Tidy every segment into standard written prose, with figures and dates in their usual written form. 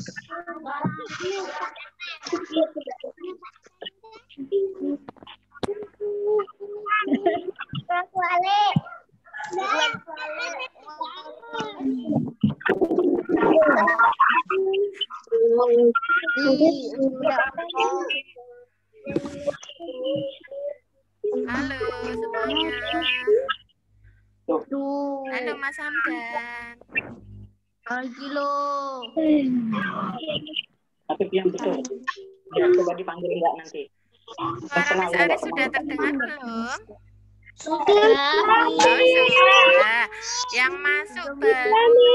Halo semuanya. Halo Mas Hamdan. Lagi lo. Tapi yang betul. Ya, coba dipanggil enggak nanti. Suara Miss Aris sudah terdengar belum? Sudah. Oh, sudah. Yang masuk baru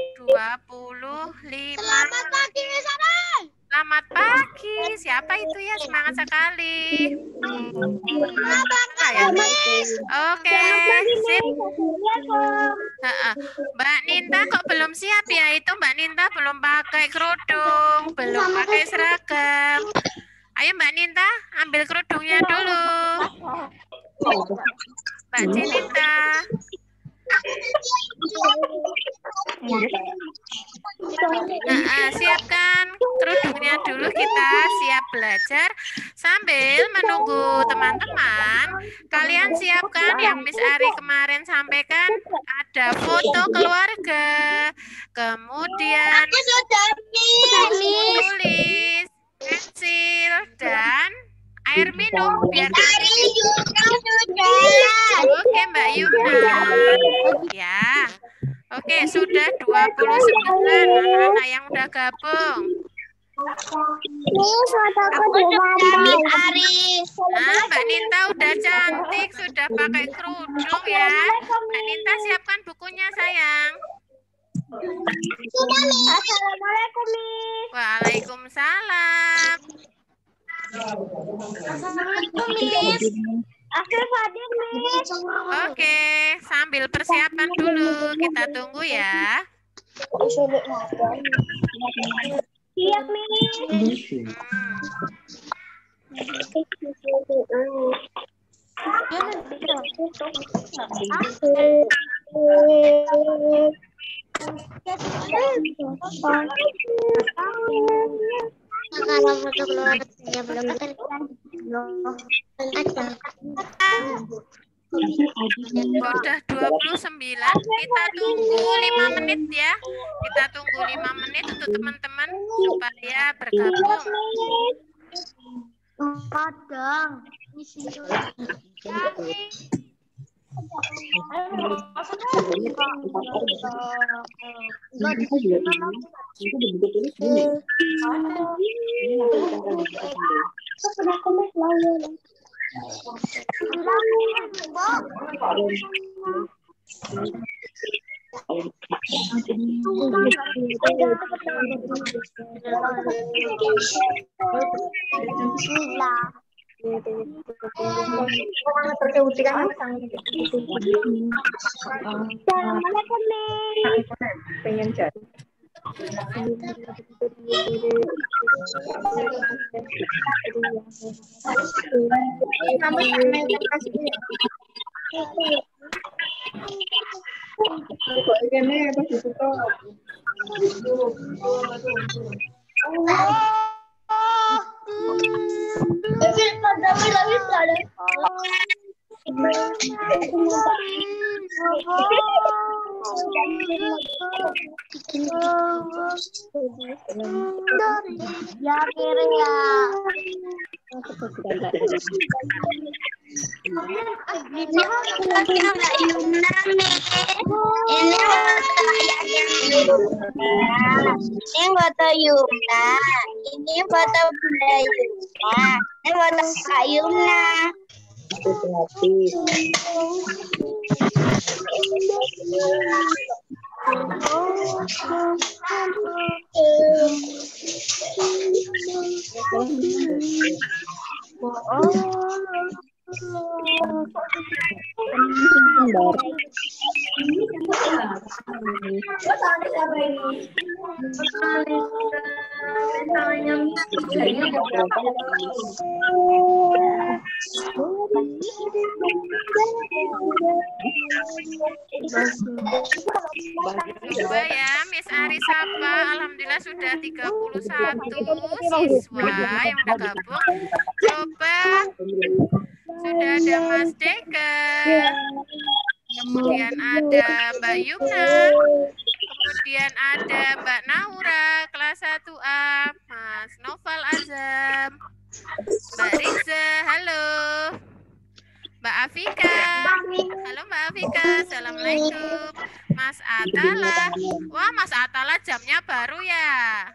25. Selamat pagi, Miss Aris. Selamat pagi. Siapa itu ya? Semangat sekali. Ya? Oke, sip. Mbak Ninta kok belum siap ya? Itu Mbak Ninta belum pakai kerudung, belum pakai seragam. Ayo Mbak Ninta, ambil kerudungnya dulu. Mbak Cinta. Siapkan kerudungnya dulu, kita siap belajar. Sambil menunggu teman-teman, kalian siapkan yang Miss Ari kemarin sampaikan, ada foto keluarga, kemudian tulis, pensil, dan air minum biar nanti. Oke Mbak Yuna. Ya. Oke, sudah 29 anak-anak yang udah gabung. Nah, Mbak Ninta udah cantik, sudah pakai kerudung ya. Mbak Ninta siapkan bukunya sayang. Assalamualaikum, Miss. Waalaikumsalam. Assalamualaikum, Miss. Aku Fadil, Miss. Oke, sambil persiapan dulu, kita tunggu ya. Siap, Miss. Kalau foto keluarga belum Udah 29, kita tunggu 5 menit ya. Kita tunggu 5 menit untuk teman-teman supaya bergabung. Kadang pengen jadi. ya kira ya. Ini foto Yumna, ini foto Bunda Yumna, ini foto Kak Yumna. Coba ya, Miss Ari sapa. Alhamdulillah sudah 31 siswa yang udah gabung. Coba sudah ada Mas Deke. Kemudian ada Mbak Yumna. Kemudian ada Mbak Naura kelas 1A, Mas Noval Azam, Mbak Riza, halo. Mbak Afika, halo Mbak Afika, assalamualaikum. Mas Atala, wah Mas Atala jamnya baru ya.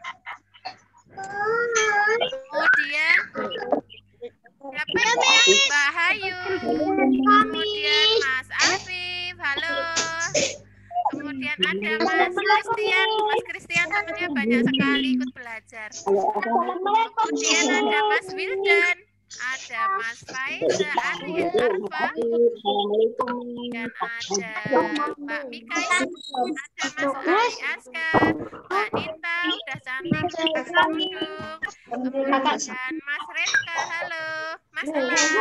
Kemudian siapa ini? Mbak Hayu, kemudian Mas Afif, halo. Kemudian ada Mas Christian temannya banyak sekali ikut belajar. Kemudian ada Mas Wildan, ada Mas Faiza, Arya, Arfa, dan ada Mbak Mikael, ada Mas Ali Aska, Mbak Nita, udah cantik, udah kerudung. Kemudian Mas Redka, halo, Mas Elang,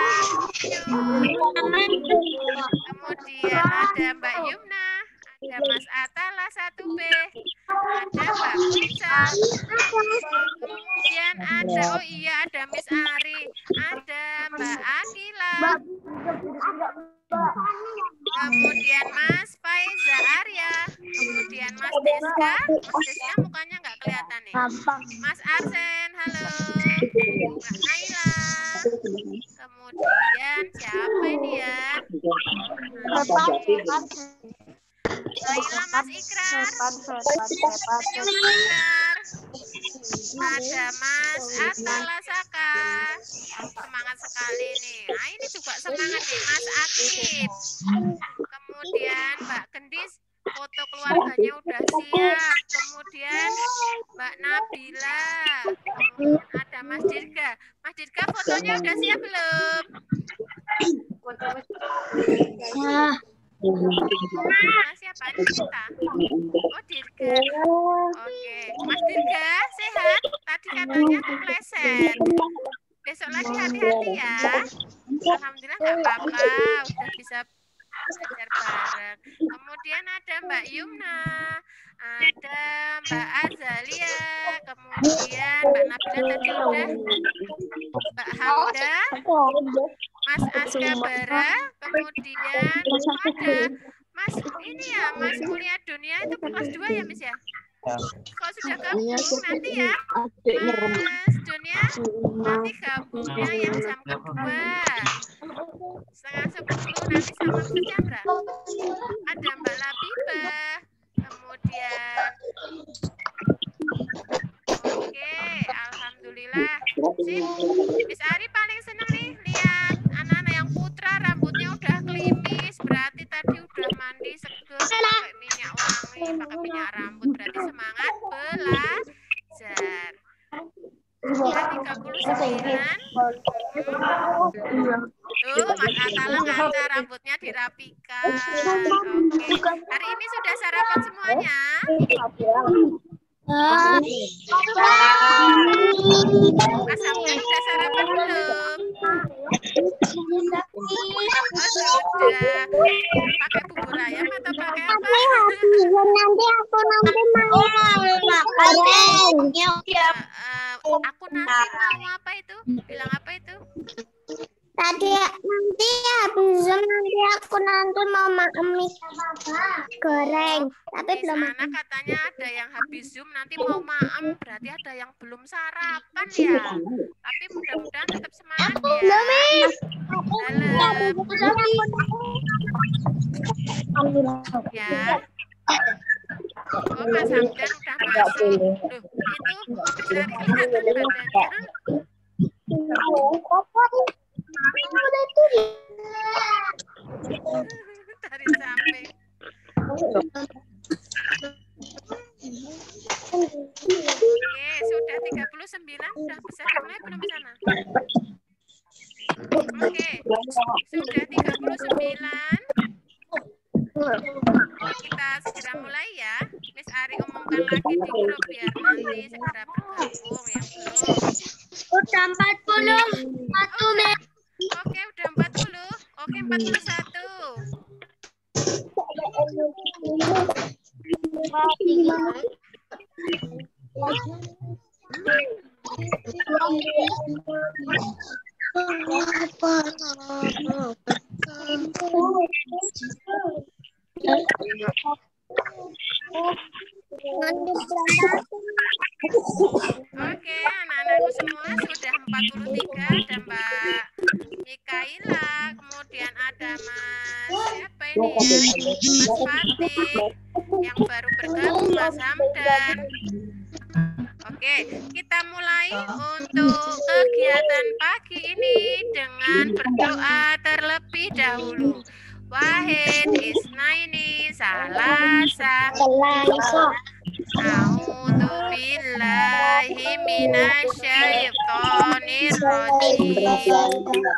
kemudian ada Mbak Yumna, ada Mas Atala 1B, ada Mbak Pisa, kemudian ada, oh iya ada Miss Ari, ada Mbak Akila, kemudian Mas Faiza Arya, kemudian Mas Deska mukanya nggak kelihatan nih, Mas Arsen, halo, Mbak Naila, kemudian siapa ini ya? Naila, Mas Ikrar, ada Mas Atala Saka, semangat sekali nih. Nah ini juga semangat nih Mas Akib. Kemudian Mbak Gendis, foto keluarganya udah siap. Kemudian Mbak Nabila, ada Mas Dirga. Mas Dirga fotonya udah siap belum? Siapa ini kita? Oh Dirga. Oke, Mas Dirga sehat? Tadi katanya kepleset. Besok lagi hati-hati ya. Alhamdulillah nggak apa-apa, udah bisa belajar bareng. Kemudian ada Mbak Yumna, ada Mbak Azalia, kemudian Mbak Nabila tadi udah, Mbak Hamda, Mas Aska Bara, kemudian ada Mas ini ya, Mas Kuliah Dunia itu kelas 2 ya Miss ya? Kalau sudah gabung nanti ya, Mas Dunia nanti gabungnya yang jam kedua 9:30 nanti sama Mas Chandra. Ada Mbak Labibah, kemudian oke, alhamdulillah. Sip. Miss Ari paling seneng nih lihat anak-anak yang putra rambutnya udah klimis, berarti tadi udah mandi seger, pakai minyak wangi, pakai minyak rambut, berarti semangat belajar. Sudah 39. Tuh, Mas Atala ngaca rambutnya dirapikan. Oke. Hari ini sudah sarapan semuanya? Mas Hamdan udah sarapan belum? Oh, sudah. Pakai bubur ayam atau pakai apa? Nanti mau makan. Aku nanti mau apa itu? Bilang apa itu? Nanti habis nanti aku mau makan mie goreng, tapi belum makan. Katanya ada yang habis Zoom nanti mau maam, berarti ada yang belum sarapan ya. Tapi mudah-mudahan tetap semangat ya. Ya. Oh, Mas Hamdan udah masuk. Loh, itu dari kelihatan badannya. Dari samping. Oke, sudah 39, sudah bisa dimulai belum di sana? Oke, sudah 39. Kita segera mulai ya. Miss Ari umumkan lagi di grup biar nanti segera bergabung yang belum. Udah 41 menit. Oke, udah 40. Oke, 41. Oke, anak-anakku semua sudah 43. Ada Mbak Mikaila, kemudian ada Mas siapa ini ya? Mas Fatih, yang baru bergabung Mas Hamdan. Oke, kita mulai untuk kegiatan pagi ini dengan berdoa terlebih dahulu. Wahid, Isnaini, Salasa. A'udzu billahi minasyaitonir rajim.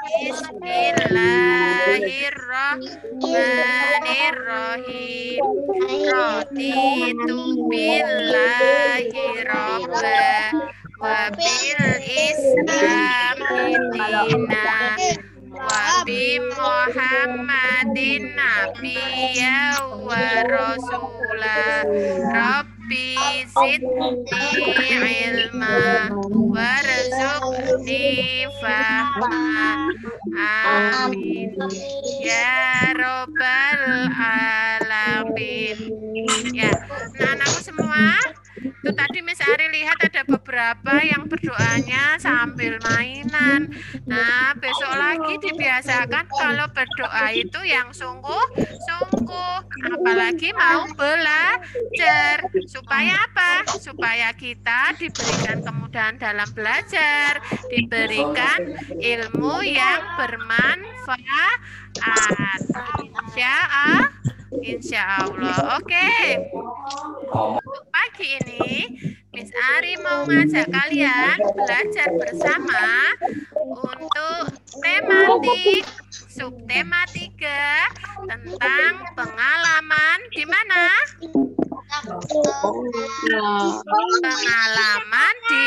Bismillahirrahmanirrahim. Raditu billahi rabba wa bil islami dina wa bi Muhammadin nabiyya wa rasula. Rabbi zidni ilma warzuqni fahma. Amin ya robbal alamin. Ya, anak-anakku semua, itu tadi Miss Ari lihat ada beberapa yang berdoanya sambil mainan. Nah, besok lagi dibiasakan kalau berdoa itu yang sungguh-sungguh, apalagi mau belajar. Supaya apa? Supaya kita diberikan kemudahan dalam belajar, diberikan ilmu yang bermanfaat. Insya Allah. Oke. Untuk pagi ini, Miss Ari mau ngajak kalian belajar bersama untuk tematik subtema 3 tentang pengalaman di mana? Pengalaman di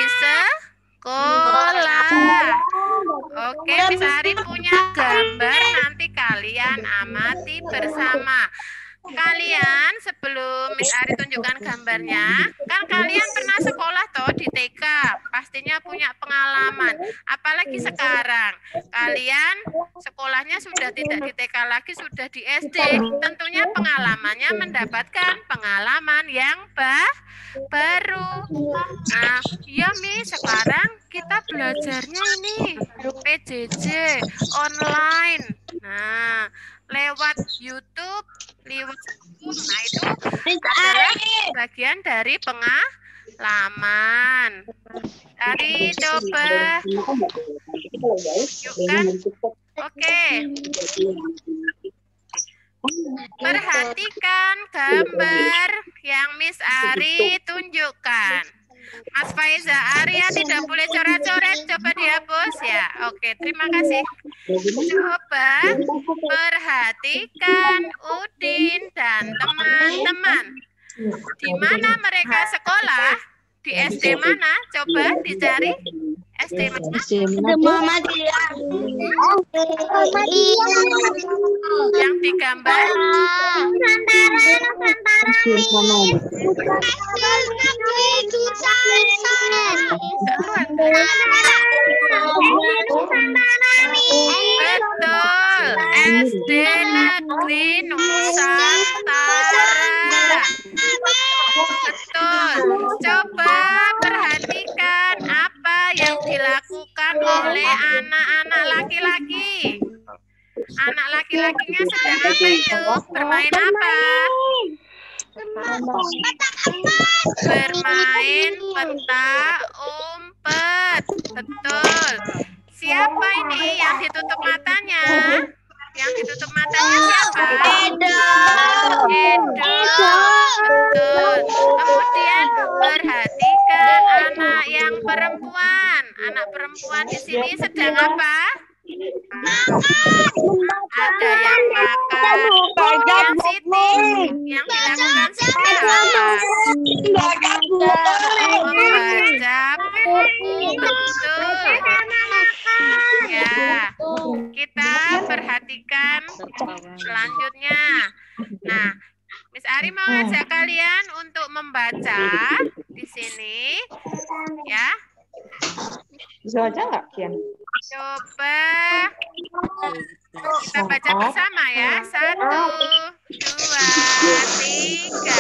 sekolah. Oke, Miss Ari punya gambar, nanti kalian amati bersama. Kalian sebelum Miss Ari tunjukkan gambarnya, kan kalian pernah sekolah toh di TK, pastinya punya pengalaman. Apalagi sekarang, kalian sekolahnya sudah tidak di TK lagi, sudah di SD. Tentunya pengalamannya mendapatkan pengalaman yang baru. Nah, ya Mi, sekarang kita belajarnya ini PJJ online. Nah, lewat YouTube, lewat nah itu adalah bagian dari pengalaman. Tadi coba tunjukkan. Oke. Perhatikan gambar yang Miss Ari tunjukkan. Mas Faiza, Arya tidak boleh coret-coret, coba dihapus ya. Oke, terima kasih. Coba perhatikan Udin dan teman-teman. Di mana mereka sekolah? Di SD mana? Coba dicari. SD mana? Muhammadiyah. Yang digambar. Betul, SD Negeri Nusantara. Betul. Coba perhatikan apa yang dilakukan oleh anak-anak laki-laki. Anak laki-lakinya sedang apa itu? Bermain apa? Bermain petak umpet. Betul. Siapa ini yang ditutup matanya? Yang ditutup matanya siapa? Edo. Betul. Kemudian perhatikan anak yang perempuan. Anak perempuan di sini sedang apa? Ada yang makan. Yang sitting. Yang dilakukan siapa? Membaca buku. Betul. Ya, kita perhatikan Ari mau ngajak kalian untuk membaca di sini, ya. Bisa baca nggak, Kian? Coba kita baca bersama ya. 1, 2, 3.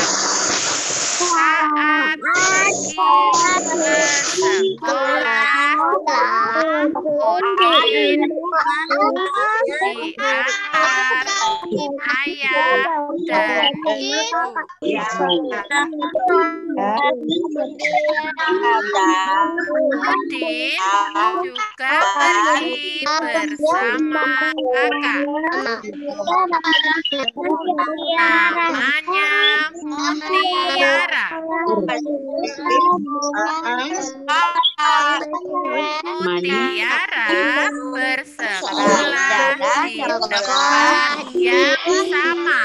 Saat pergi ke sekolah, Udin diantar ayah dan ibu. Udin juga pergi bersama kakak. Namanya Mutiara. Mutiara bersekolah di tempat yang sama.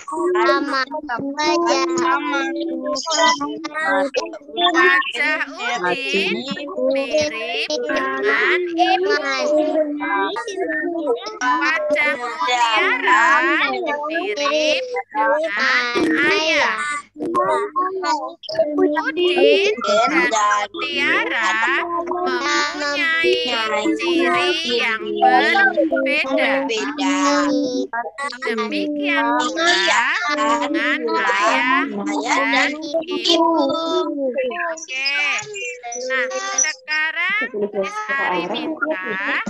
Wajah Udin mirip dengan ibu. Wajah Mutiara mirip dengan ayah. Udin dan Mutiara mempunyai ciri yang berbeda. Demikian pula dengan ayah dan ibu. Oke. Nah, sekarang Miss Ari minta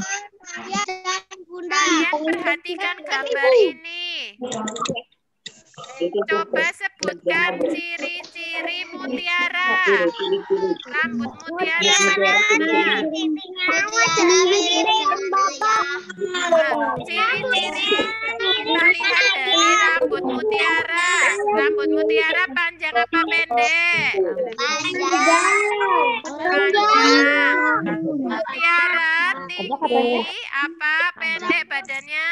kalian perhatikan gambar ini. Coba sebutkan ciri-ciri mutiara. Rambut mutiara mana? Ciri-ciri kita lihat dari rambut mutiara. Rambut mutiara panjang apa pendek? Panjang. Mutiara tinggi apa pendek badannya?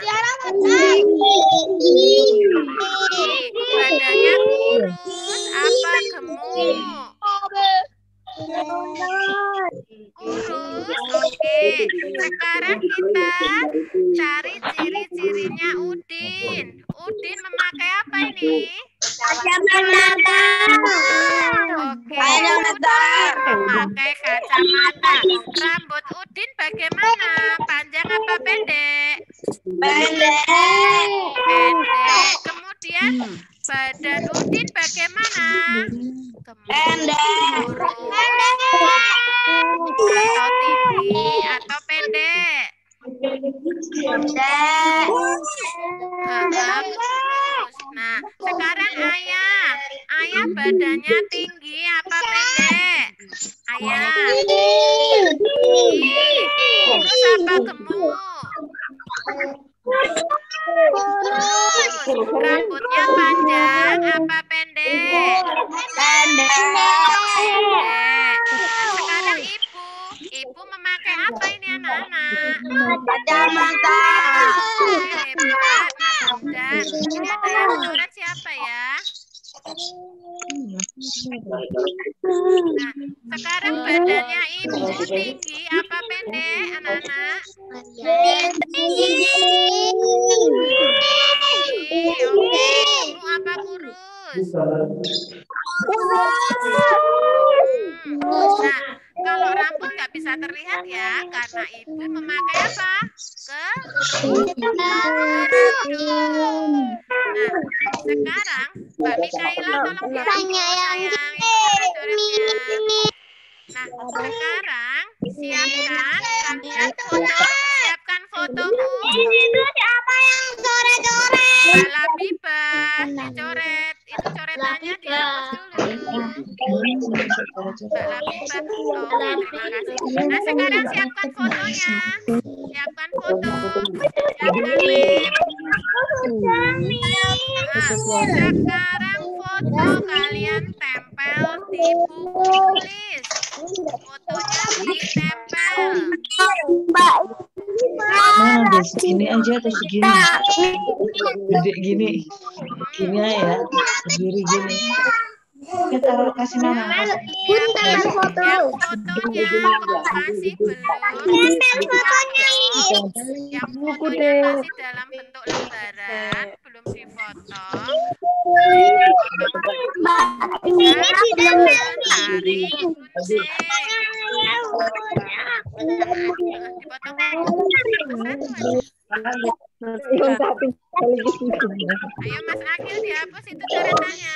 Badannya kurus apa gemuk? Kurus. Oke. Sekarang kita cari ciri-cirinya Udin. Udin memakai apa ini? Kacamata. Oke. Udin memakai kacamata. Rambut Udin bagaimana? Panjang apa pendek? Pendek. Pendek. Kemudian badan Udin bagaimana? Pendek. Atau tinggi atau pendek? Pendek. Nah, sekarang ayah. Ayah badannya tinggi apa pendek? Ayah. Tinggi. Terus apa gemuk? Rambutnya panjang apa pendek? Pendek. Sekarang ibu. Ibu memakai apa ini anak-anak? Kacamata. Hebat, Mas Udan. Ini ada yang coret siapa ya? Nah, sekarang badannya ibu tinggi apa pendek anak-anak? Tinggi. Oke, gemuk apa kurus? Nah, kalau rambut nggak bisa terlihat ya, karena ibu memakai apa? Kerudung. Nah, sekarang Mbak Mikaela tolong tanya sayang. Nah, sekarang siapkan kalian foto, siapkan fotomu. Itu siapa yang coret-coret? Mbak Labiba, dicoret. Itu coretannya dihapus dulu. Mbak Labiba. Oke, terima kasih. Nah, sekarang siapkan fotonya. Siapkan foto. Siapkan lem. Nah, sekarang foto kalian tempel di buku tulis. Fotonya ditempel. Nah, udah segini aja atau segini? Gede gini. Gini aja ya. Berdiri gini. Oke, taruh kasih mama. Siapa yang fotonya masih belum difoto, yang fotonya masih dalam bentuk lembaran, belum difoto, tarik gunting. Dipotong. Ayo Mas Akil dihapus itu coretannya.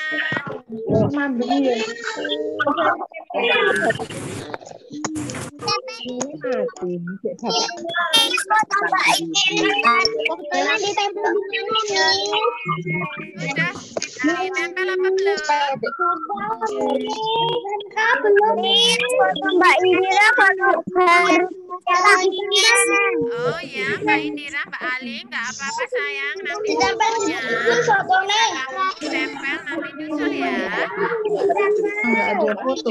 Sudah ditempel apa belum? Mbak Indira foto baru. Oh ya, Mbak Indira, Mbak Ali, nggak apa-apa sayang. Nanti fotonya bisa kamu tempel, nanti nyusul ya. Enggak ada foto.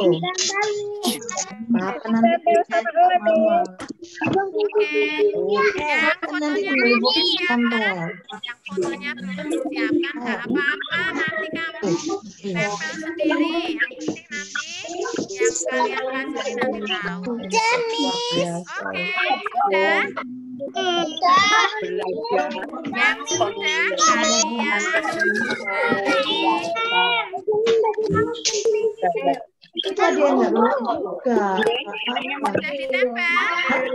Papa nanti dikasih mama. Oke, yang fotonya belum disiapkan, yang fotonya belum disiapkan, nggak apa-apa. Nanti kamu tempel sendiri. Yang penting nanti yang kalian pelajari nanti tahu. Oke, sudah. Yang sudah kalian Tadi enggak mau juga. sudah ditempel.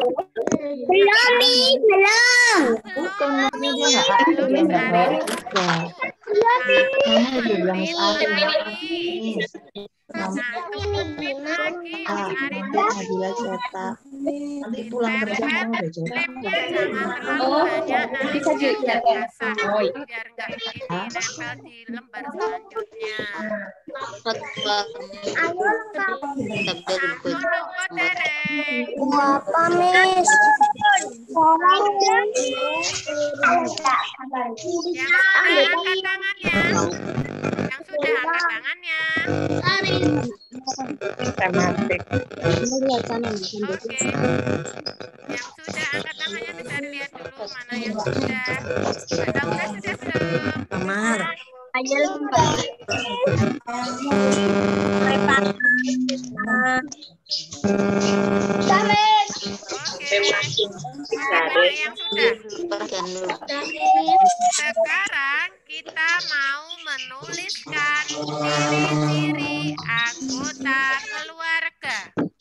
Bukan maksudnya dia enggak aktif, dia enggak mau juga. Mama udah bilang sekali. Satu menit lagi, Mas Ari. Nabila cetak. Nanti pulang kerja kamu udah cetak. Lemnya jangan terlalu banyak, nanti biar basah, biar nggak ini nempel di lembar selanjutnya. Aku nunggu dereng. Apa, Miss? Yang sudah angkat tangannya. Yang sudah angkat tangannya. Oke. Yang sudah angkat tangannya dicari lihat dulu mana yang sudah. Mbak sudah belum? Amar. Oke. Mana yang sudah? Sekarang kita mau menuliskan ciri-ciri anggota keluarga.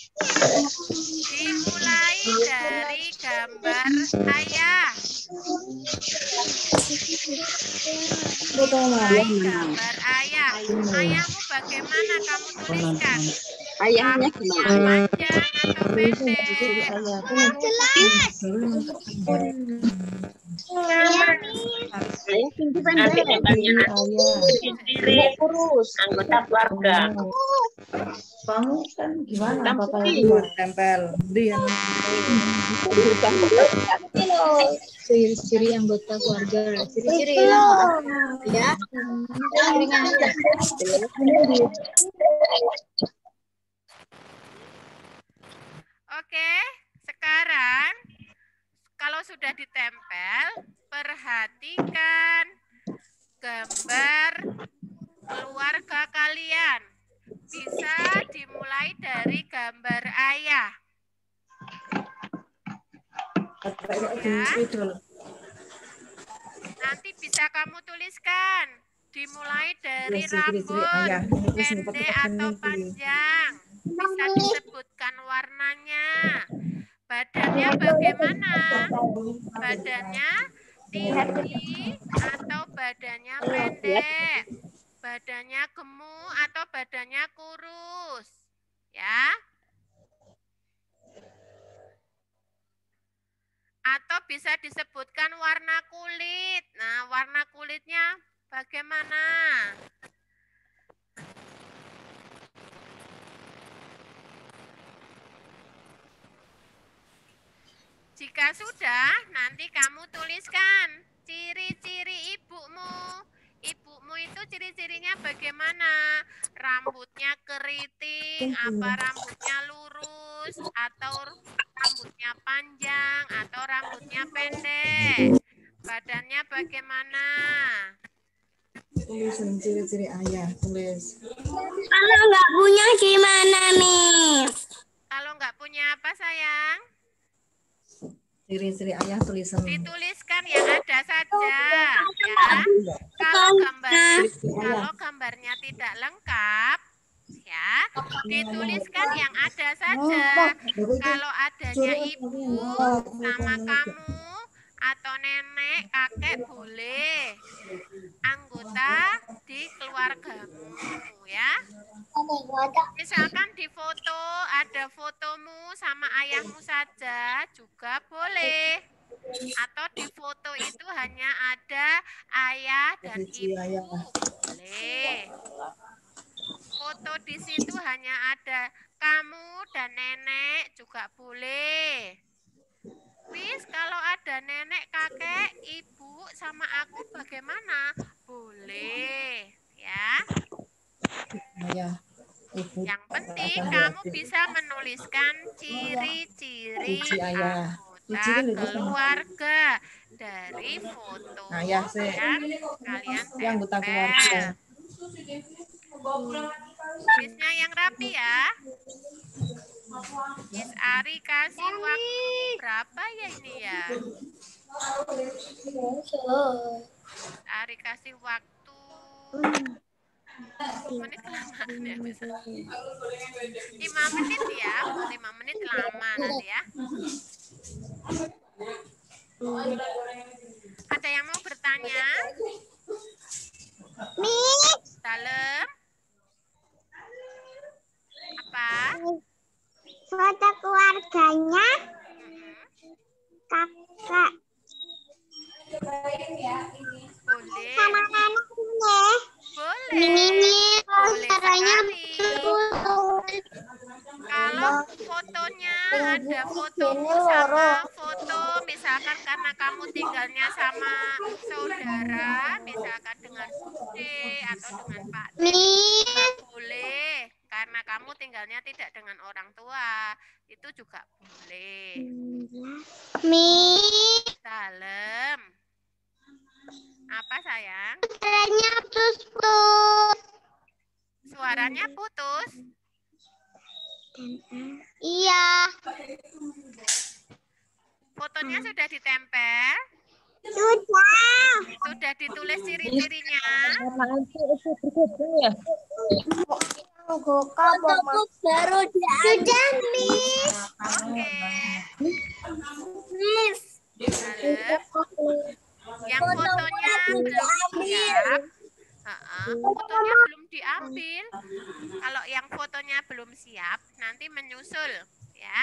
Dimulai dari gambar ayah. Dimulai gambar ayah. Ayahmu bagaimana kamu tuliskan? Ayahnya Rambutnya panjang atau pendek? kurus anggota keluarga. Kamu kan gimana papa itu Tempel dia Ciri-ciri anggota keluarga. Ciri-ciri ya. Oke, sekarang kalau sudah ditempel, perhatikan gambar keluarga kalian. Bisa dimulai dari gambar ayah. Ya. Nanti bisa kamu tuliskan. Dimulai dari rambut pendek atau panjang. Bisa disebutkan warnanya. Badannya bagaimana? Badannya tinggi atau badannya pendek? Badannya gemuk atau badannya kurus? Ya. Atau bisa disebutkan warna kulit. Nah, warna kulitnya bagaimana? Jika sudah, nanti kamu tuliskan ciri-ciri ibumu. Ibumu itu ciri-cirinya bagaimana? Rambutnya keriting, apa rambutnya lurus, atau rambutnya panjang, atau rambutnya pendek? Badannya bagaimana? Tulisin ciri-ciri ayah, tulis. Kalau nggak punya gimana, Miss? Kalau nggak punya apa sayang? Ciri-ciri ayah tulisan. Dituliskan yang ada saja, ya. Kalau gambarnya tidak lengkap, ya, dituliskan yang ada saja. Kalau adanya ibu sama kamu atau nenek, kakek boleh. Anggota di keluargamu, ya. Misalkan di foto ada fotomu sama ayahmu saja juga boleh. Atau di foto itu hanya ada ayah dan ibu, boleh. Foto di situ hanya ada kamu dan nenek juga boleh. Wis, kalau ada nenek, kakek, ibu sama aku bagaimana? Boleh, ya. Yang penting kamu bisa menuliskan ciri-ciri anggota keluarga dari foto yang kalian tempel. Tulisnya yang rapi ya. Miss Ari kasih waktu berapa ya ini ya? Ari kasih waktu 5 menit kelamaan ya bisa. 5 menit ya, 5 menit lama nanti ya. Ada yang mau bertanya? Miss. Dalem? Apa? Foto keluarganya kakak Boleh. sama neneknya. Boleh. Boleh sekali. Kalau fotonya ada fotomu sama foto, misalkan karena kamu tinggalnya sama saudara, misalkan dengan Bude atau dengan Pak D, juga boleh. Karena kamu tinggalnya tidak dengan orang tua, itu juga boleh. Miss. Dalem. Apa sayang? Suaranya putus. Suaranya putus? Iya. Fotonya sudah ditempel? Sudah. Sudah ditulis ciri-cirinya? Fotoku baru sudah, Miss. Oke. Miss. Dalem. Yang fotonya belum siap. Fotonya belum diambil. Kalau yang fotonya belum siap, nanti menyusul, ya.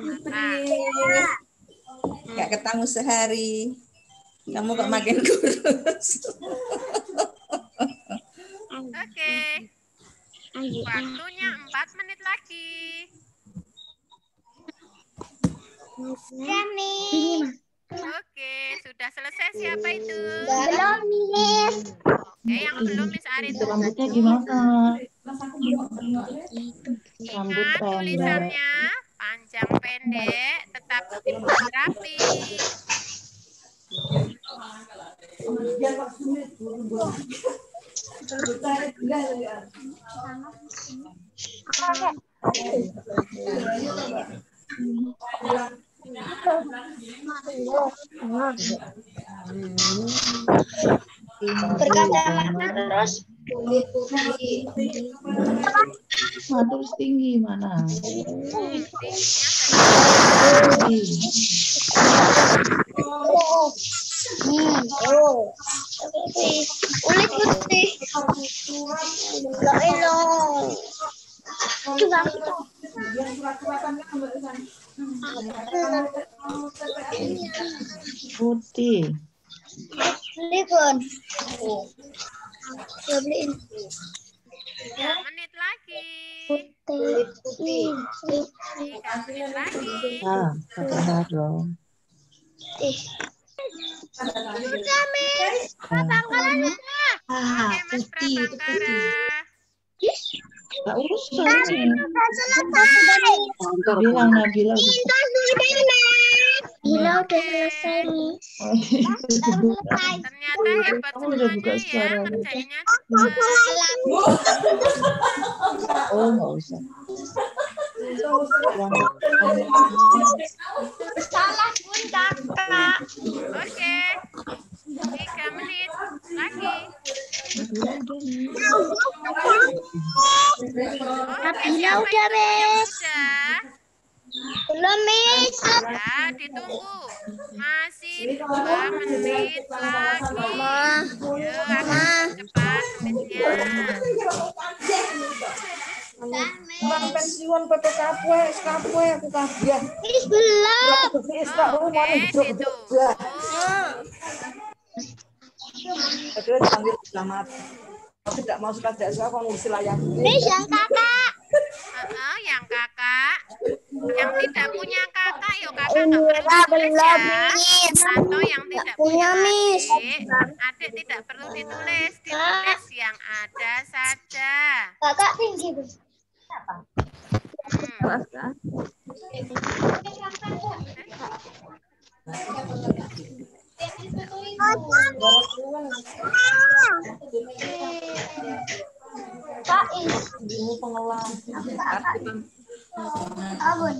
Gak ketemu sehari. Kamu kok makin kurus. Oke. Waktunya 4 menit lagi. Oke, sudah selesai. Siapa itu? Belum, Miss. Oke, yang belum Miss Ari tunggu. Rambutnya gimana? Ingat tulisannya panjang pendek, tetap dibuat rapi. Berkacamata terus. Terus tinggi mana? Kulit putih. Coba. Putih. Beli kan? Coba beliin. 3 menit lagi. Putih. 3 menit lagi. Pakai dong. Sudah, Miss. Prabangkara sudah. Oke, Mas Prabangkara. Gak usah. Sudah selesai. Bilang Nabila. Minta sudah, Mas. Bila udah selesai, Miss. Ternyata hebat Kamu udah buka semuanya ya, suaranya. ngerjainnya cepat. Oh, nggak usah. Salah pun kakak. Oke, 3 menit lagi. Oke, Bila siapa udah, itu yang Miss. sudah? Belum, Miss. Ya, ditunggu. Masih 2 menit lagi. Yuk, agak cepat tulisnya. Bang pensiun PPKP, SKP aku kaget. Miss belum. Oke, ditunggu. Akhirnya dipanggil selamat. Aku tidak mau suka tidak suka aku ngurus layan. Miss yang kakak. Yang kakak, yang tidak punya kakak, yuk kakak nggak perlu ditulis ya. Atau yang tidak punya adik tidak perlu ditulis, ditulis yang ada saja. Kakak tinggi, Miss. Ini pengelola. Abun.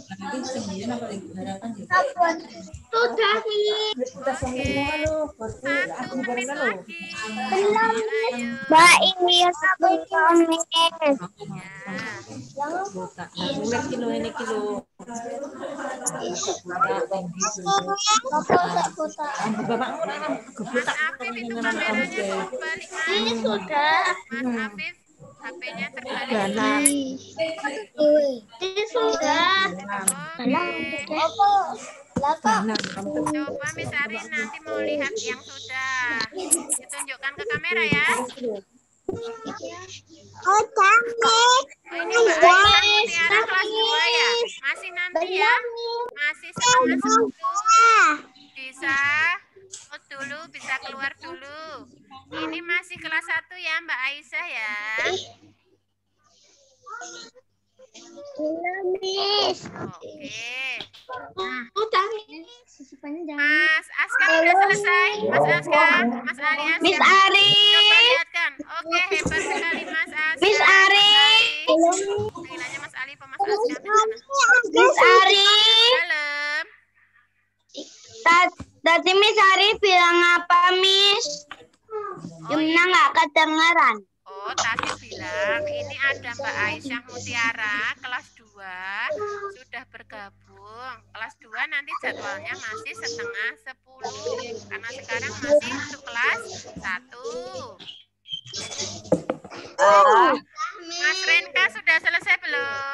Sudah, Miss. Kita semua loh. 1 menit lagi. Belum. Ayo. Mbak, ini yang aku komen. Ya. Ini kilo. Bapak Mas Afif itu kameranya terbalik, Mas. Ini sudah. Mas Afif, HP-nya terbalik. Ini sudah. Oke. Coba Miss Ari nanti mau lihat yang sudah. Ditunjukkan ke kamera ya. Oh, ini Mbak Aisyah Mutiara kelas 2 ya? Masih nanti ya? Masih setengah 10. Bisa out dulu, bisa keluar dulu. Ini masih kelas 1 ya Mbak Aisyah ya? Miss. Oke. Mas Askar udah selesai? Mas Askar? Mas Ali Askar? Miss Ari. Coba lihatkan. Oke, hebat sekali Mas Askar. Miss Ari. Panggilannya Mas Ali apa Mas Askar? Miss Ari. Dalam. Tadi Miss Ari bilang apa, Miss? Gimana nggak kedengeran? Oh, tadi bilang ini ada Mbak Aisyah Mutiara kelas 2 sudah bergabung. Kelas 2 nanti jadwalnya masih setengah 10 karena sekarang masih untuk kelas 1. Mas Renka sudah selesai belum?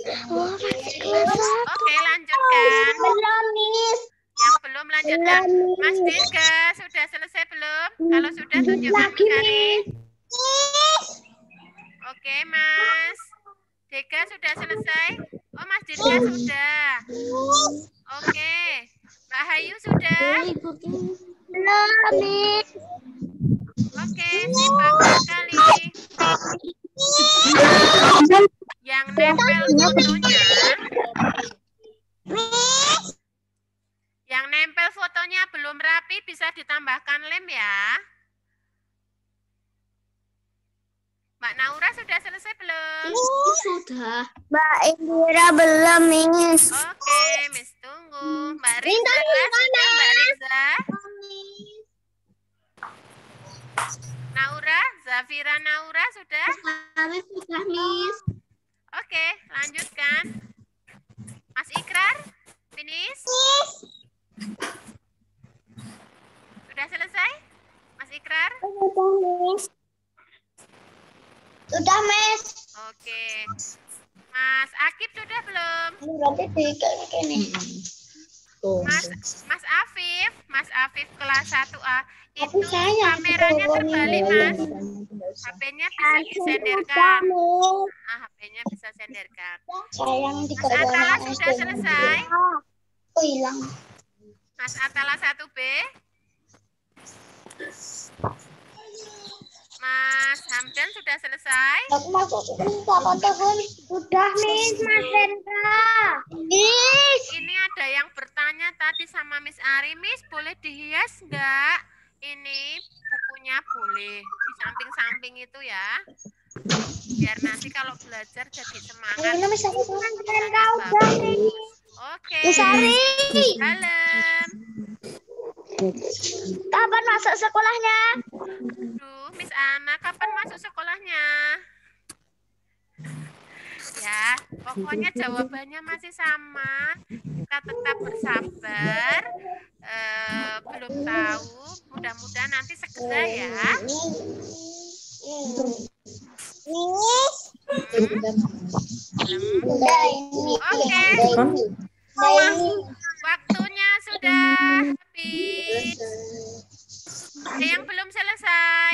Oke, lanjutkan. Belum, Miss. Yang belum lanjutkan. Mas Dirga sudah selesai belum? Kalau sudah tunjukkan Mas Ari. Oke, Mas Dirga sudah selesai? Oh, Mas Dirga sudah. Oke. Mbak Hayu sudah? Belum, Miss. Oke, sip, bagus sekali. Yang nempel fotonya, yang nempel fotonya belum rapi bisa ditambahkan lem ya. Mbak Naura sudah selesai belum? Sudah. Mbak Indira belum, Miss. Oke, Miss tunggu. Mbak Riza sudah, Mbak Riza. Naura, Zafira Naura sudah? Kami sudah, Miss. Oke, lanjutkan. Mas Ikrar, finish? Sudah selesai? Mas Ikrar? Sudah, Miss. Oke. Mas Akib sudah belum? Berarti ini. Mas Afif kelas 1A itu kameranya terbalik, Mas. HP-nya bisa disenderkan. HP-nya bisa senderkan. Sayang di Mas Atala sudah selesai? Oh, hilang. Mas Atala 1B? Mas Hamdan sudah selesai? Aku masuk tahun. Sudah, Miss. Mas Hendra. Miss. Ini ada yang bertanya tanya tadi sama Miss Ari, Miss boleh dihias enggak? Ini bukunya boleh di samping-samping itu ya. Biar nanti kalau belajar jadi semangat. Tulisannya bagus. Oke. Dalam. Kapan masuk sekolahnya? Duh, Miss Ana, kapan masuk sekolahnya? Ya, pokoknya jawabannya masih sama. Kita tetap bersabar. Belum tahu. Mudah-mudahan nanti segera ya. Oke. Waktunya sudah habis. Ada yang belum selesai?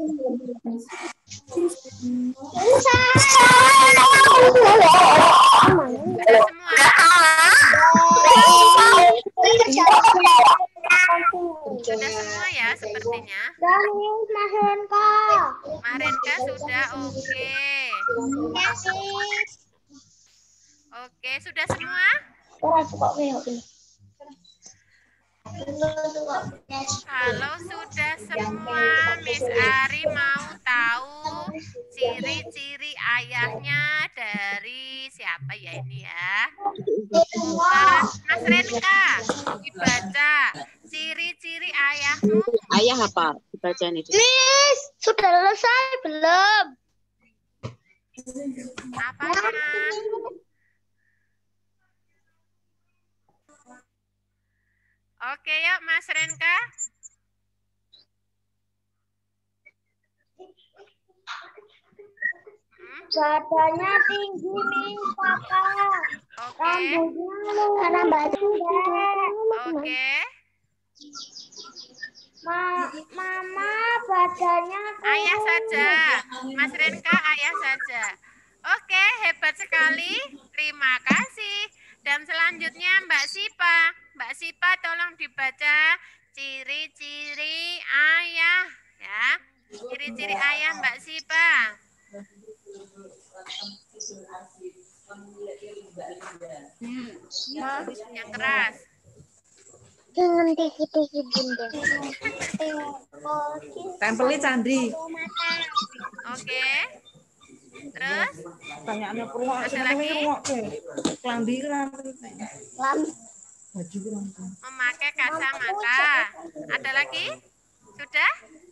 Sudah semua? Sudah semua ya sepertinya. Marenka sudah, oke. Oke, sudah semua? Kalau sudah semua, Miss Ari mau tahu ciri-ciri ayahnya dari siapa ya ini ya? Mas Renka, dibaca ciri-ciri ayahmu. Ayah apa? Dibacaan itu. Miss, sudah selesai belum? Apanya? Oke, yuk Mas Renka. Badannya tinggi, Miss, Kakak. Oke. Oke. Mama, badannya Ayah saja. Mas Renka, ayah saja. Oke, hebat sekali. Terima kasih. Dan selanjutnya Mbak Sipa. Mbak Sipa tolong dibaca ciri-ciri ayah ya. Ciri-ciri ayah Mbak Sipa. Yang keras. Jangan dikit-dikit, Bunda. Tempelnya candi. Oke. Terus? Tanyaannya peruang. Ada lagi? Klambi kan. Memakai kacamata. Ada lagi? Sudah?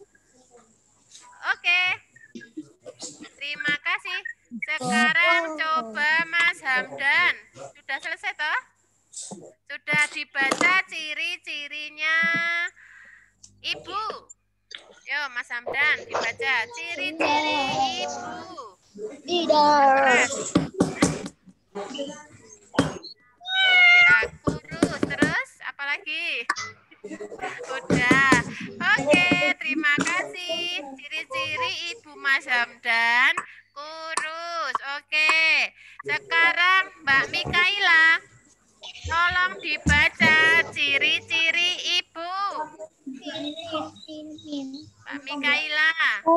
Oke. Terima kasih. Sekarang coba Mas Hamdan. Sudah selesai toh? Sudah dibaca ciri-cirinya Ibu. Yo Mas Hamdan dibaca ciri-ciri Ibu. Tidak. Ya, kurus. Terus apa lagi? Udah. Oke, terima kasih. Ciri-ciri Ibu Mas Hamdan kurus. Oke. Sekarang Mbak Mikaila, tolong dibaca ciri-ciri Ibu. Mbak Mikaila.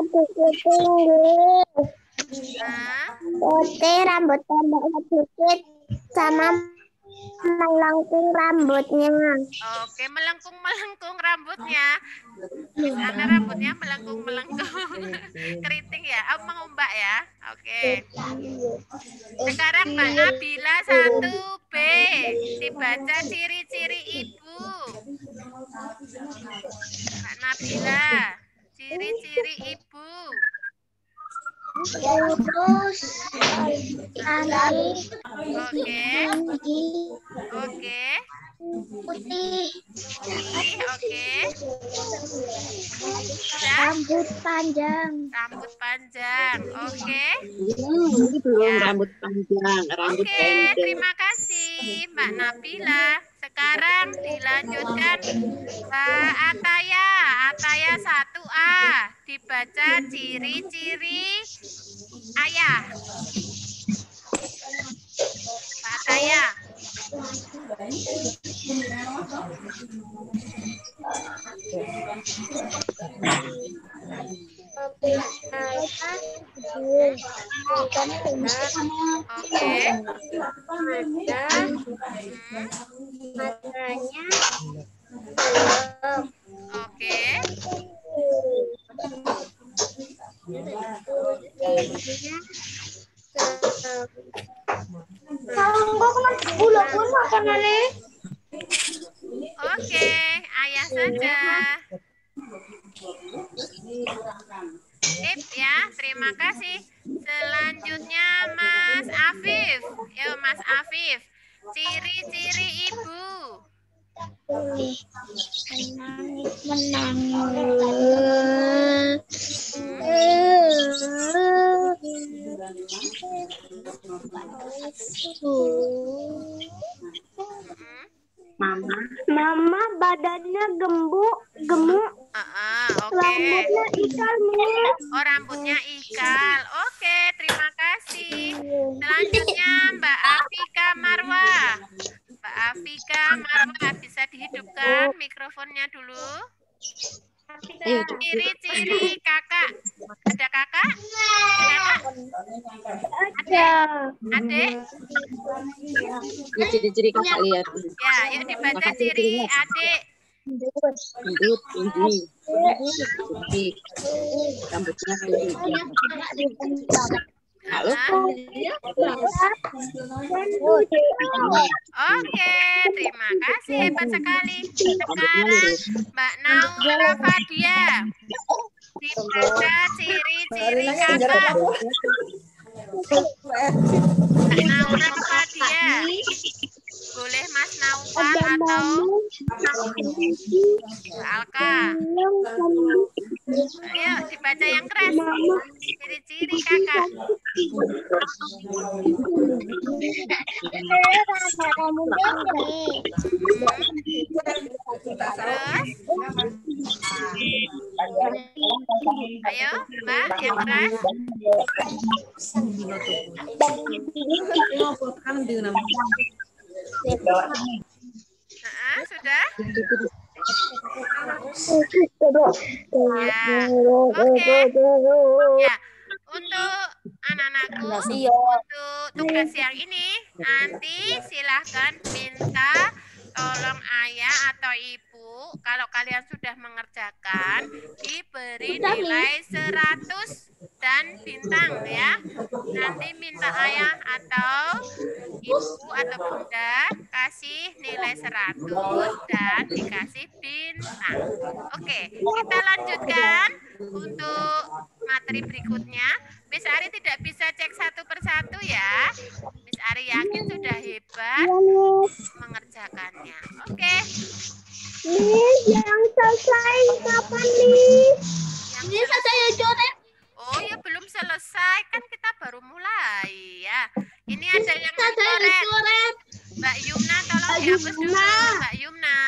Putih, rambut pendek sedikit, sama melengkung rambutnya. Oke, melengkung rambutnya. Karena rambutnya melengkung. Keriting ya, mengombak ya. Oke. Sekarang Mbak Nabila 1B. Dibaca ciri-ciri Ibu. Mbak Nabila, ciri-ciri Ibu. Kurus, cantik, Oke. putih, Oke. rambut panjang. Rambut panjang. Oke. Ini belum rambut panjang, rambut Oke, pendek. terima kasih Mbak Nabila. Sekarang dilanjutkan Mbak Ataya. Ataya 1A. Dibaca ciri-ciri ayah. Mbak Ataya. Oke. Oke. Oke, ayah saja. Sip ya, terima kasih. Selanjutnya Mas Afif. Yo Mas Afif, ciri-ciri ibu. Mama badannya gemuk. Oke. Rambutnya ikal, Miss. Oh, rambutnya ikal. Oke, terima kasih. Selanjutnya Mbak Afika Marwa. Mbak Afika Marwa, bisa dihidupkan mikrofonnya dulu. Ciri-ciri kakak. Ada kakak? Adik? Ciri-ciri kakak lihat. Ya, yuk dibaca ciri adik. Gendut, tinggi, rambutnya halo. Oke, terima kasih, hebat sekali. Sekarang Mbak Naura Fadia, dibaca ciri-ciri kakak. Mbak Naura Fadia, boleh Mas Naufal atau Alka. Ayo dibaca yang keras. Ciri-ciri kakak. Terus? Ayo Mbak yang keras. Sudah? Ya, oke. Ya, untuk anak-anakku, untuk tugas yang ini, nanti silahkan minta tolong ayah atau ibu, kalau kalian sudah mengerjakan, diberi nilai 100 dan bintang ya. Nanti minta ayah atau ibu atau bunda kasih nilai 100 dan dikasih bintang. Oke, kita lanjutkan untuk materi berikutnya. Miss Ari tidak bisa cek satu persatu ya. Miss Ari yakin sudah hebat mengerjakannya. Oke. Miss, yang selesai kapan, Miss? Yang selesai. Oh ya belum selesai, kan kita baru mulai ya. Ini ada yang coret. Mbak Yumna tolong dihapus dulu, Mbak Yumna.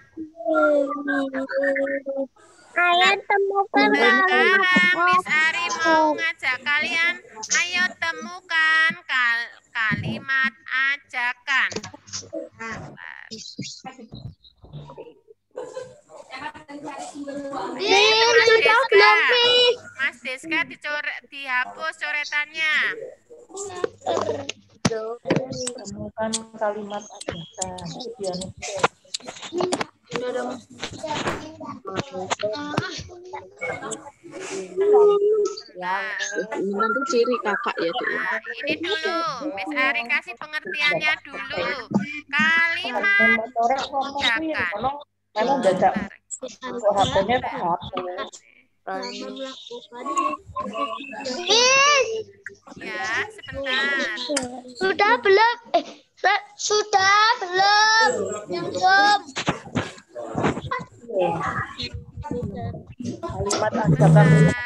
Ayah temukan Sekarang Miss Ari mau ngajak kalian, ayo temukan kalimat ajakan. Mas Deska dihapus coretannya. Temukan kalimat ajakan. Nanti ciri kakak ya tuh. Nah, ini dulu Miss Ari kasih pengertiannya dulu. Kalimat ajakan. Kalau dadak HP-nya hapus. Ya, sebentar. Sudah belum? Sudah belum? Belum. Kalimat ajakan.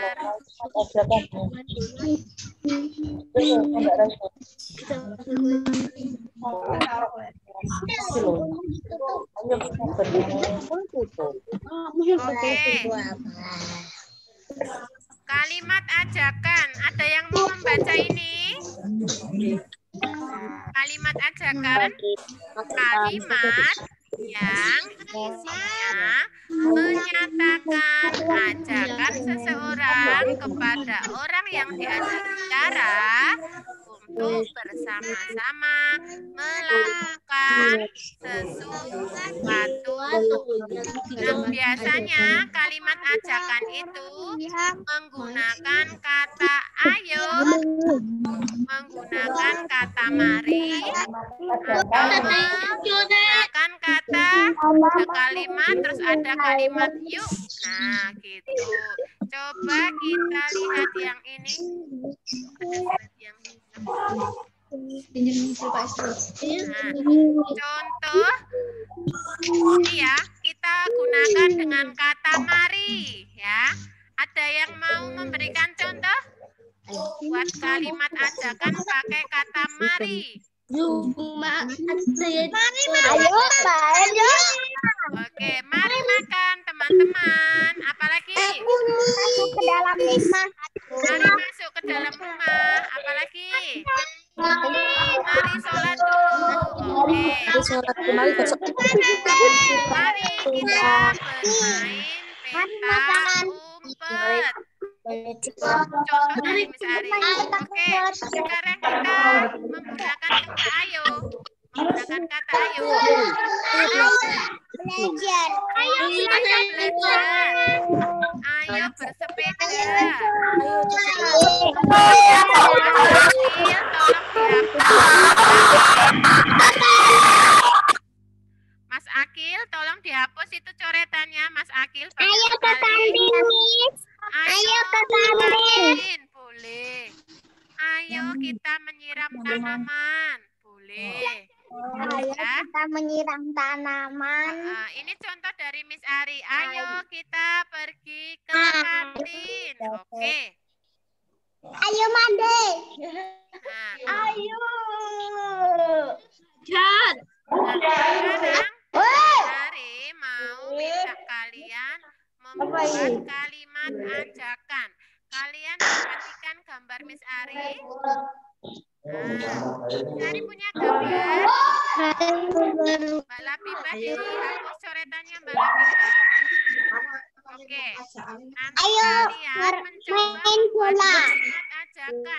Oke. Kalimat ajakan. Ada yang mau membaca ini? Kalimat ajakan. Kalimat yang isinya menyatakan ajakan seseorang kepada orang yang diajak bicara untuk bersama-sama melakukan sesuatu. Nah, biasanya kalimat ajakan itu menggunakan kata ayo, menggunakan kata mari, atau menggunakan kata kalimat terus ada kalimat yuk. Nah, gitu. Coba kita lihat yang ini. Ada slide yang nah, contoh ini ya, kita gunakan dengan kata mari ya. Ada yang mau memberikan contoh buat kalimat ajakan pakai kata mari? Oke, mari makan teman-teman. Apalagi? Masuk ke dalam rumah. Mari masuk ke dalam rumah. Apalagi? Mari sholat dulu. Oke. Mari kita bermain peta umpet. Contoh dari Miss Ari. Oke, sekarang kita menggunakan kata ayo. Menggunakan kata ayo. Belajar. Ayo belajar. Ayo bersepeda. Mas Akil, tolong dihapus itu coretannya, Mas Akil. Ayo ke kantin, Miss. Ayo ke kantin. Boleh. Ayo kita menyiram tanaman. Boleh. Ayo kita menyiram tanaman. Ini contoh dari Miss Ari. Ayo kita pergi ke kantin. Oke. Ayo mandi. Ayo. Jan. Sekarang Ari mau minta kalian membuat kalimat ajakan. Kalian perhatikan gambar Miss Ari. Miss Ari punya gambar. Mbak Labibah dihapus coretannya Mbak Labibah. Oke. Nanti Ayo kalian mencoba main bola. kalimat ajakan.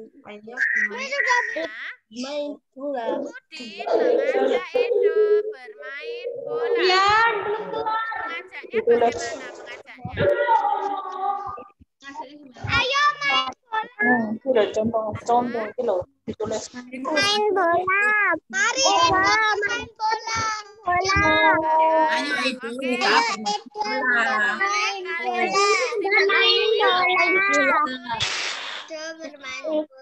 Main bola. Udin mengajak Edo bermain bola. Mengajaknya bagaimana mengajaknya? Ayo main bola. Itu udah contoh itu loh ditulis. Main bola. Mari main bola. Bola. Ayo Edo, Oke. main bola. Main bola. Bermain bola. Bermain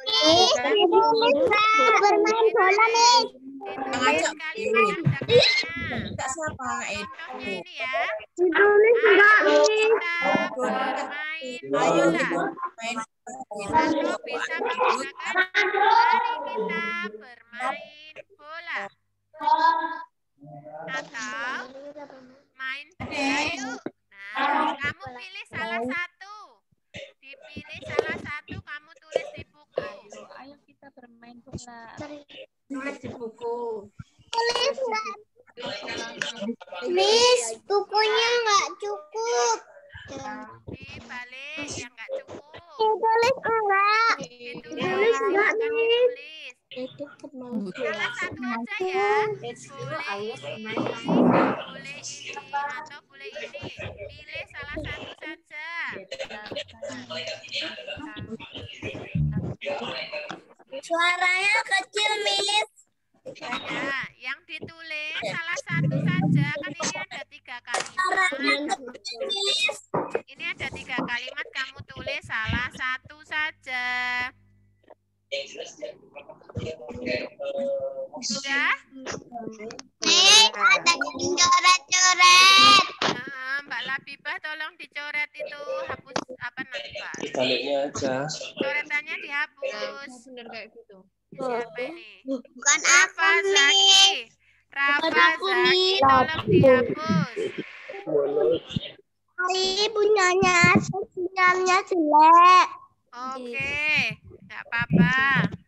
bola nih. Ditulis kalimat ajakannya. Enggak siapa Edo. Contohnya ini ya. Ditulis enggak, Ayo Miss? kita bermain Ayo bola. Edo main Atau bisa menggunakan mari kita bermain bola. Atau main bola yuk. Nah, kamu pilih salah satu. Dipilih salah satu, kamu tulis di buku. Ayo kita bermain bola. Tulis di buku. Tulis enggak? Miss, bukunya enggak cukup. Dibalik yang nggak cukup. Ditulis enggak? Ditulis enggak, silakan Miss? ditulis. Salah satu aja ya. Boleh ini, boleh ini, atau boleh ini. Pilih salah satu saja. Suaranya kecil, Miss. Ya, yang ditulis salah satu saja. Kan ini ada 3 kalimat. Ini ada 3 kalimat, kamu tulis salah satu saja. Sudah? Ada yang coret-coret. Mbak Labibah tolong dicoret itu, hapus apa nanti Pak? Sebaliknya aja. Coretannya dihapus. Bener kayak gitu. Siapa ini? Bukan Rafa aku, Zaki. Miss. Rafa aku, Zaki Miss. tolong dihapus. Ini punyanya, sinyalnya jelek. Oke, nggak apa-apa.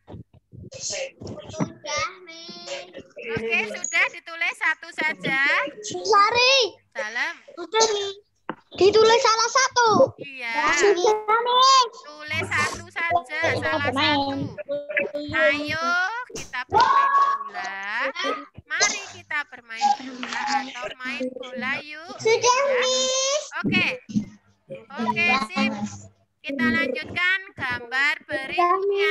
Sudah, Miss. Oke, sudah ditulis satu saja. Lari. Dalam. Sudah, Miss. Ditulis salah satu. Iya. Sudah, Miss. Tulis satu saja, salah satu. Ayo kita bermain bola. Mari kita bermain bola atau main bola yuk. Sudah, Ya. Miss. Oke. Oke, sip. Kita lanjutkan gambar berikutnya.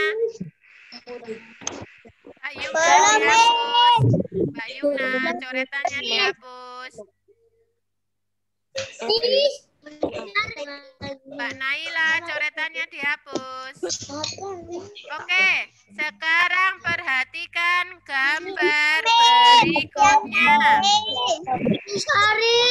Mbak Yuna dihapus. Mbak Yuna, coretannya dihapus. Mbak Naila, coretannya dihapus. Oke, sekarang perhatikan gambar berikutnya. Sorry,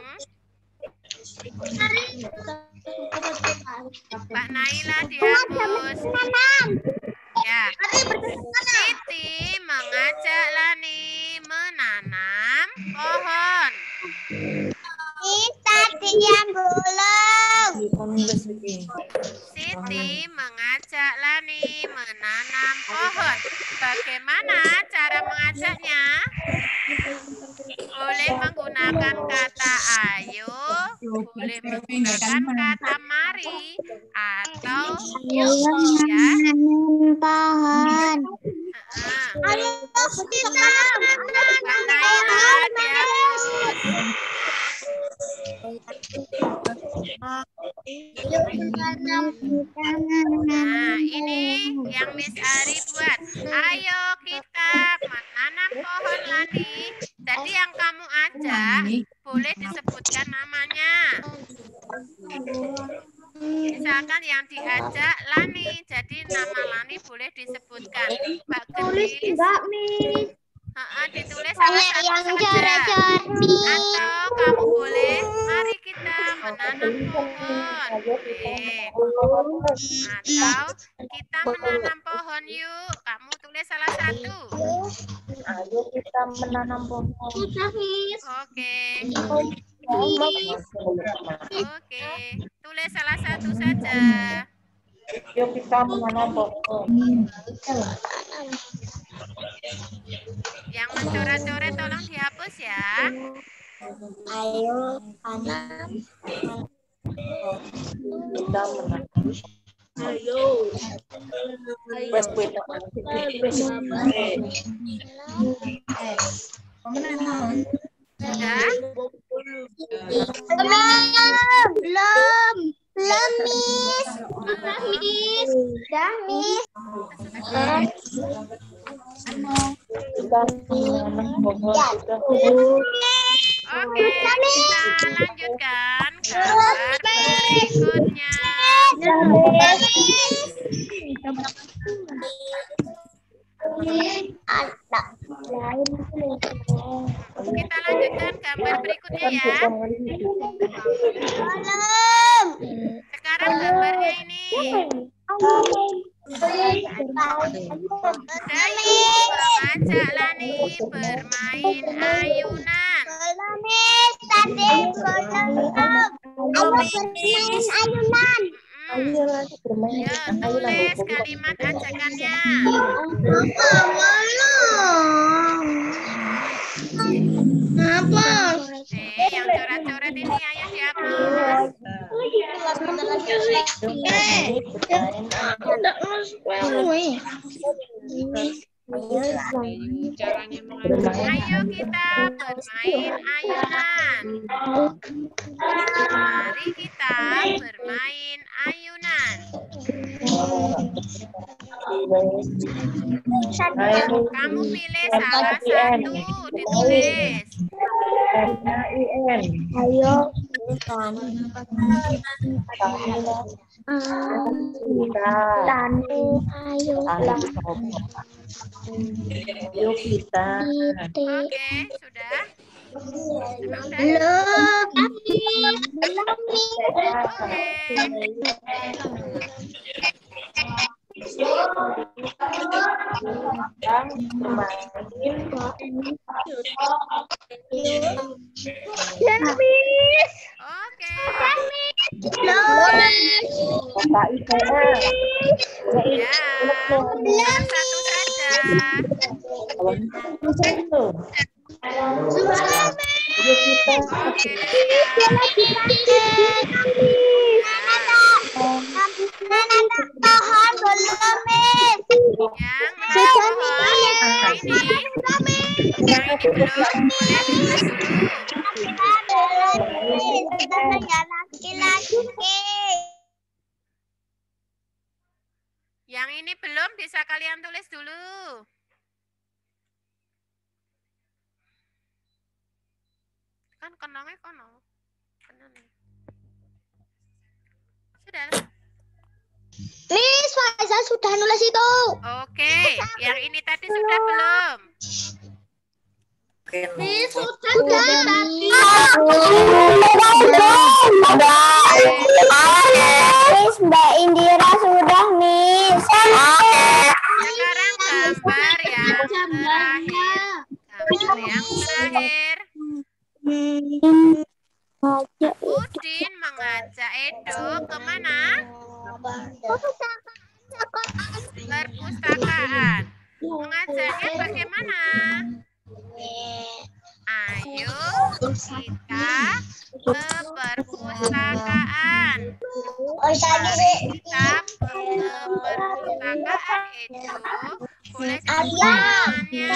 Mbak Naila dihapus. Ya. Siti mengajak Lani menanam pohon. tadi yang belum. Siti mengajak Lani menanam pohon. Bagaimana cara mengajaknya? Boleh menggunakan kata ayo, boleh menggunakan kata mari, atau yuk ya. Pohon. Ayo kita Naila dihapus. Nah, ini yang Miss Ari buat. Ayo kita menanam pohon Lani. Jadi yang kamu ajak boleh disebutkan namanya. Misalkan yang diajak Lani, jadi nama Lani boleh disebutkan. Mbak Gendis, ditulis salah satu saja. Atau kamu boleh, mari kita menanam pohon. Boleh. Atau kita menanam pohon yuk. Kamu tulis salah satu. Ayo kita menanam pohon. Oke. Oke. Tulis salah satu saja. Ayo kita menanam pohon. Yang mencoret-coret tolong dihapus ya. Ayo tanam. Kita menanam. Ayo. Wes Sudah? Belum, Miss. Sudah, Miss. kita menanam pohon. Oke, kita lanjutkan gambar berikutnya. Kita lanjutkan gambar berikutnya ya. Sekarang gambarnya ini. Dayu mengajak Lani bermain ayunan. Ya, tulis kalimat ajakannya. Yang coret-coret ini ayo dihapus. Ayo kita bermain ayunan. Mari kita bermain ayunan. Kamu pilih salah satu, ditulis. Ayo. Ayo kita. Oke, sudah? Sudah? Oke. Oke. Ya, satu saja. Oke, udah siap. Pohon belum, Miss. Yang menanam pohon. Yang ini belum. Boleh ditulis dulu. Yang ini belum bisa kalian tulis dulu. Kan kenangnya kono. Sudah. Miss, Faiza sudah nulis itu. Oke, yang ini tadi sudah belum? Miss, sudah tadi. Miss, Mbak Indira sudah, Miss. Sekarang gambar yang terakhir. Gambar yang terakhir. Udin mengajak Edo kemana? Perpustakaan. Mengajaknya bagaimana? Ayo kita ke perpustakaan. Kita ke perpustakaan Edo. Boleh semuanya.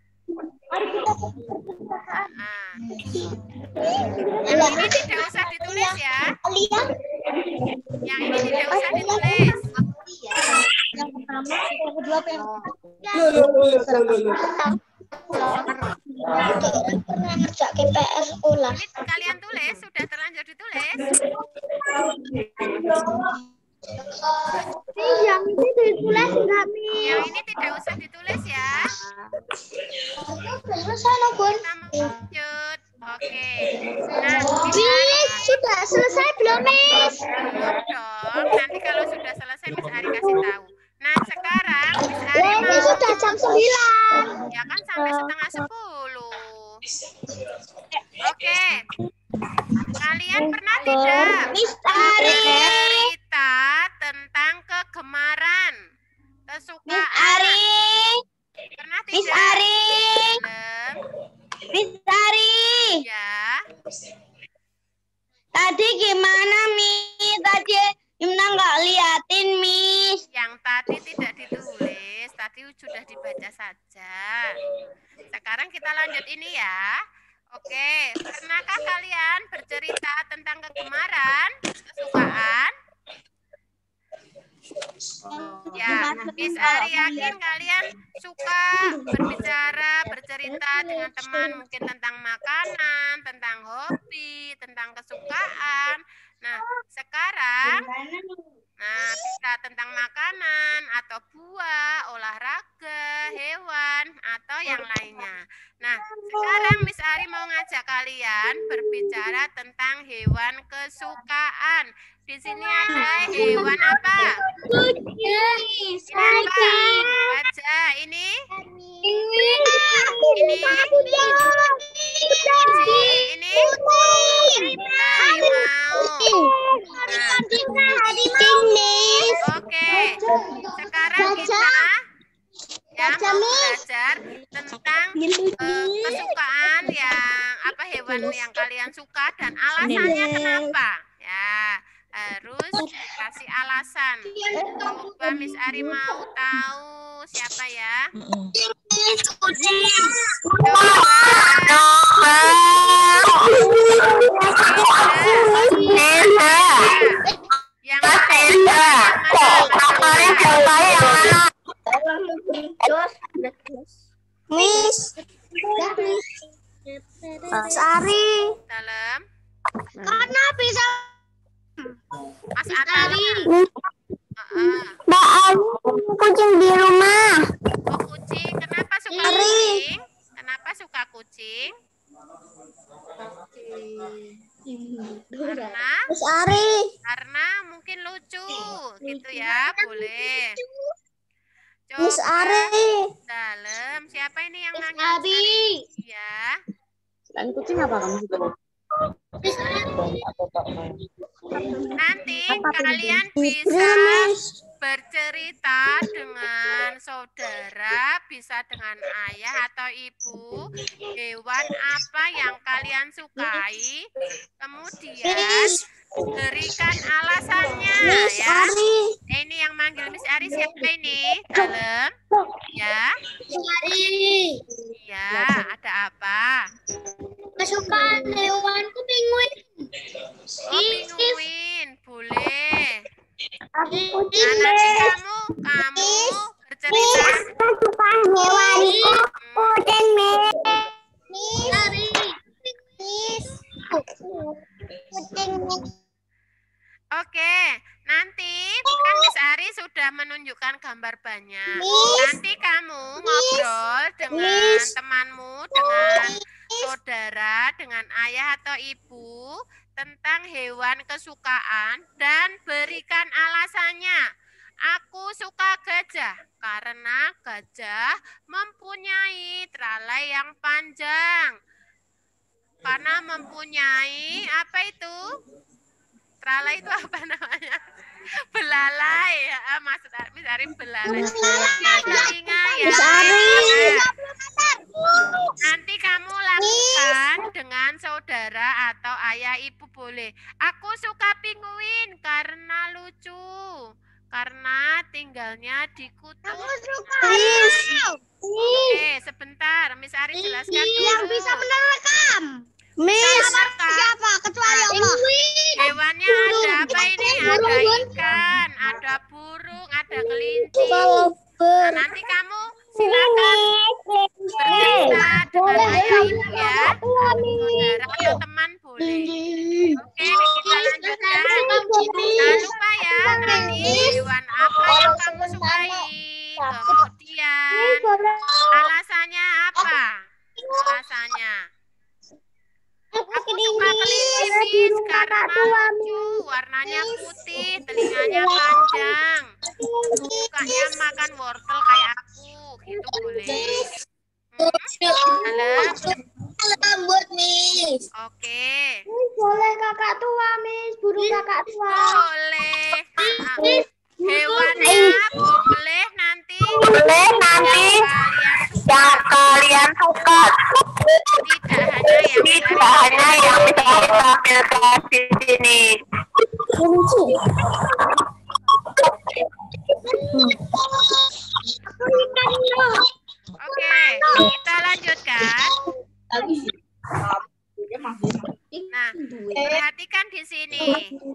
Yang ini tidak usah ditulis ya. Yang ini tidak usah ditulis. Yang pertama, yang kedua, pernah ngerjain PR ulang. Ini kalian tulis, sudah terlanjur ditulis. Yang ini ditulis nggak, Miss? Yang ini tidak usah ditulis ya. Selesai, Bun. Kita lanjut. Oke. Nah, Miss, sudah selesai belum, Miss? belum dong. Nanti kalau sudah selesai Miss Ari kasih tahu. Nah, sekarang Miss Ari Ini mau. sudah jam 9. Ya kan sampai setengah 10. Oke. Kalian pernah tidak Miss Ari. cerita tentang kegemaran, kesukaan? Miss Ari. Pernah Miss tidak? Ari. Belum. Miss Ari. Ya. Tadi gimana, Miss? Tadi Gimana nggak liatin, Miss? Yang tadi tidak ditulis, tadi sudah dibaca saja. Sekarang kita lanjut ini ya. Oke, pernahkah kalian bercerita tentang kegemaran, kesukaan? Ya, Miss Ari yakin kalian suka berbicara, bercerita dengan teman mungkin tentang makanan, tentang hobi, tentang kesukaan. Nah, sekarang bisa tentang makanan atau buah, olahraga, hewan, atau yang lainnya. Nah, sekarang Miss Ari mau ngajak kalian berbicara tentang hewan kesukaan. Di sini ada hewan apa? Ini apa? Baca ini. Ini. Ini. Oke, sekarang kita mau belajar tentang kesukaan yang apa hewan yang kalian suka dan alasannya kenapa. Ya, harus dikasih alasan. Coba Miss Ari mau tahu siapa ya? Yang Miss Ari. dalam Karena bisa Mas Ari. Mbak Ari kucing di rumah. Oh, kucing. Kenapa suka kucing? Kenapa suka kucing? Miss Ari. Karena mungkin lucu, gitu ya, boleh. Miss Ari. Dalam siapa ini yang Miss nanya? Ari. Ya. Selain kucing apa kamu suka? Nanti kalian bisa bercerita dengan saudara, bisa dengan ayah atau ibu, hewan apa yang kalian sukai, kemudian berikan alasannya ya. Ini yang manggil Miss Ari siapa ini? Dalam? Ya. Iya, ada apa? Kesukaan hewanku penguin. Oh, penguin, boleh. Nah, nanti kamu bercerita. Kesukaan hewanku kucing. Oke, nanti kan Miss Ari sudah menunjukkan gambar banyak. Nanti kamu ngobrol dengan temanmu, dengan saudara, dengan ayah atau ibu tentang hewan kesukaan dan berikan alasannya. Aku suka gajah karena gajah mempunyai teratai yang panjang. Karena mempunyai apa itu? Teratai itu apa namanya? Belalai ya, maksud Miss Ari belalai. Telinga ya. Nanti kamu lakukan dengan saudara atau ayah ibu boleh. Aku suka penguin karena lucu. Karena tinggalnya di kutub. Oke, sebentar. Miss Ari jelaskan dulu. Yang bisa menerekam. Siapa? Kecuali Allah. Hewannya ada apa ini? Ada ikan, ada burung, ada kelinci. Nah, nanti kamu silakan bercerita dengan ayah ibu ya. Saudara atau teman boleh. Oke, kita lanjutkan. Jangan lupa ya, nanti hewan apa yang kamu sukai. Kemudian alasannya apa? Alasannya. Aku suka kelinci Miss karena lucu, warnanya putih, telinganya panjang. Sukanya makan wortel kayak aku, gitu boleh. Rambut, Miss. Oke. Boleh kakak tua, Miss. Burung kakak tua. Boleh. Hewannya boleh nanti. Kalian suka. Tidak hanya yang bisa ditampilkan di sini. Oke, kita lanjutkan. Nah, perhatikan di sini.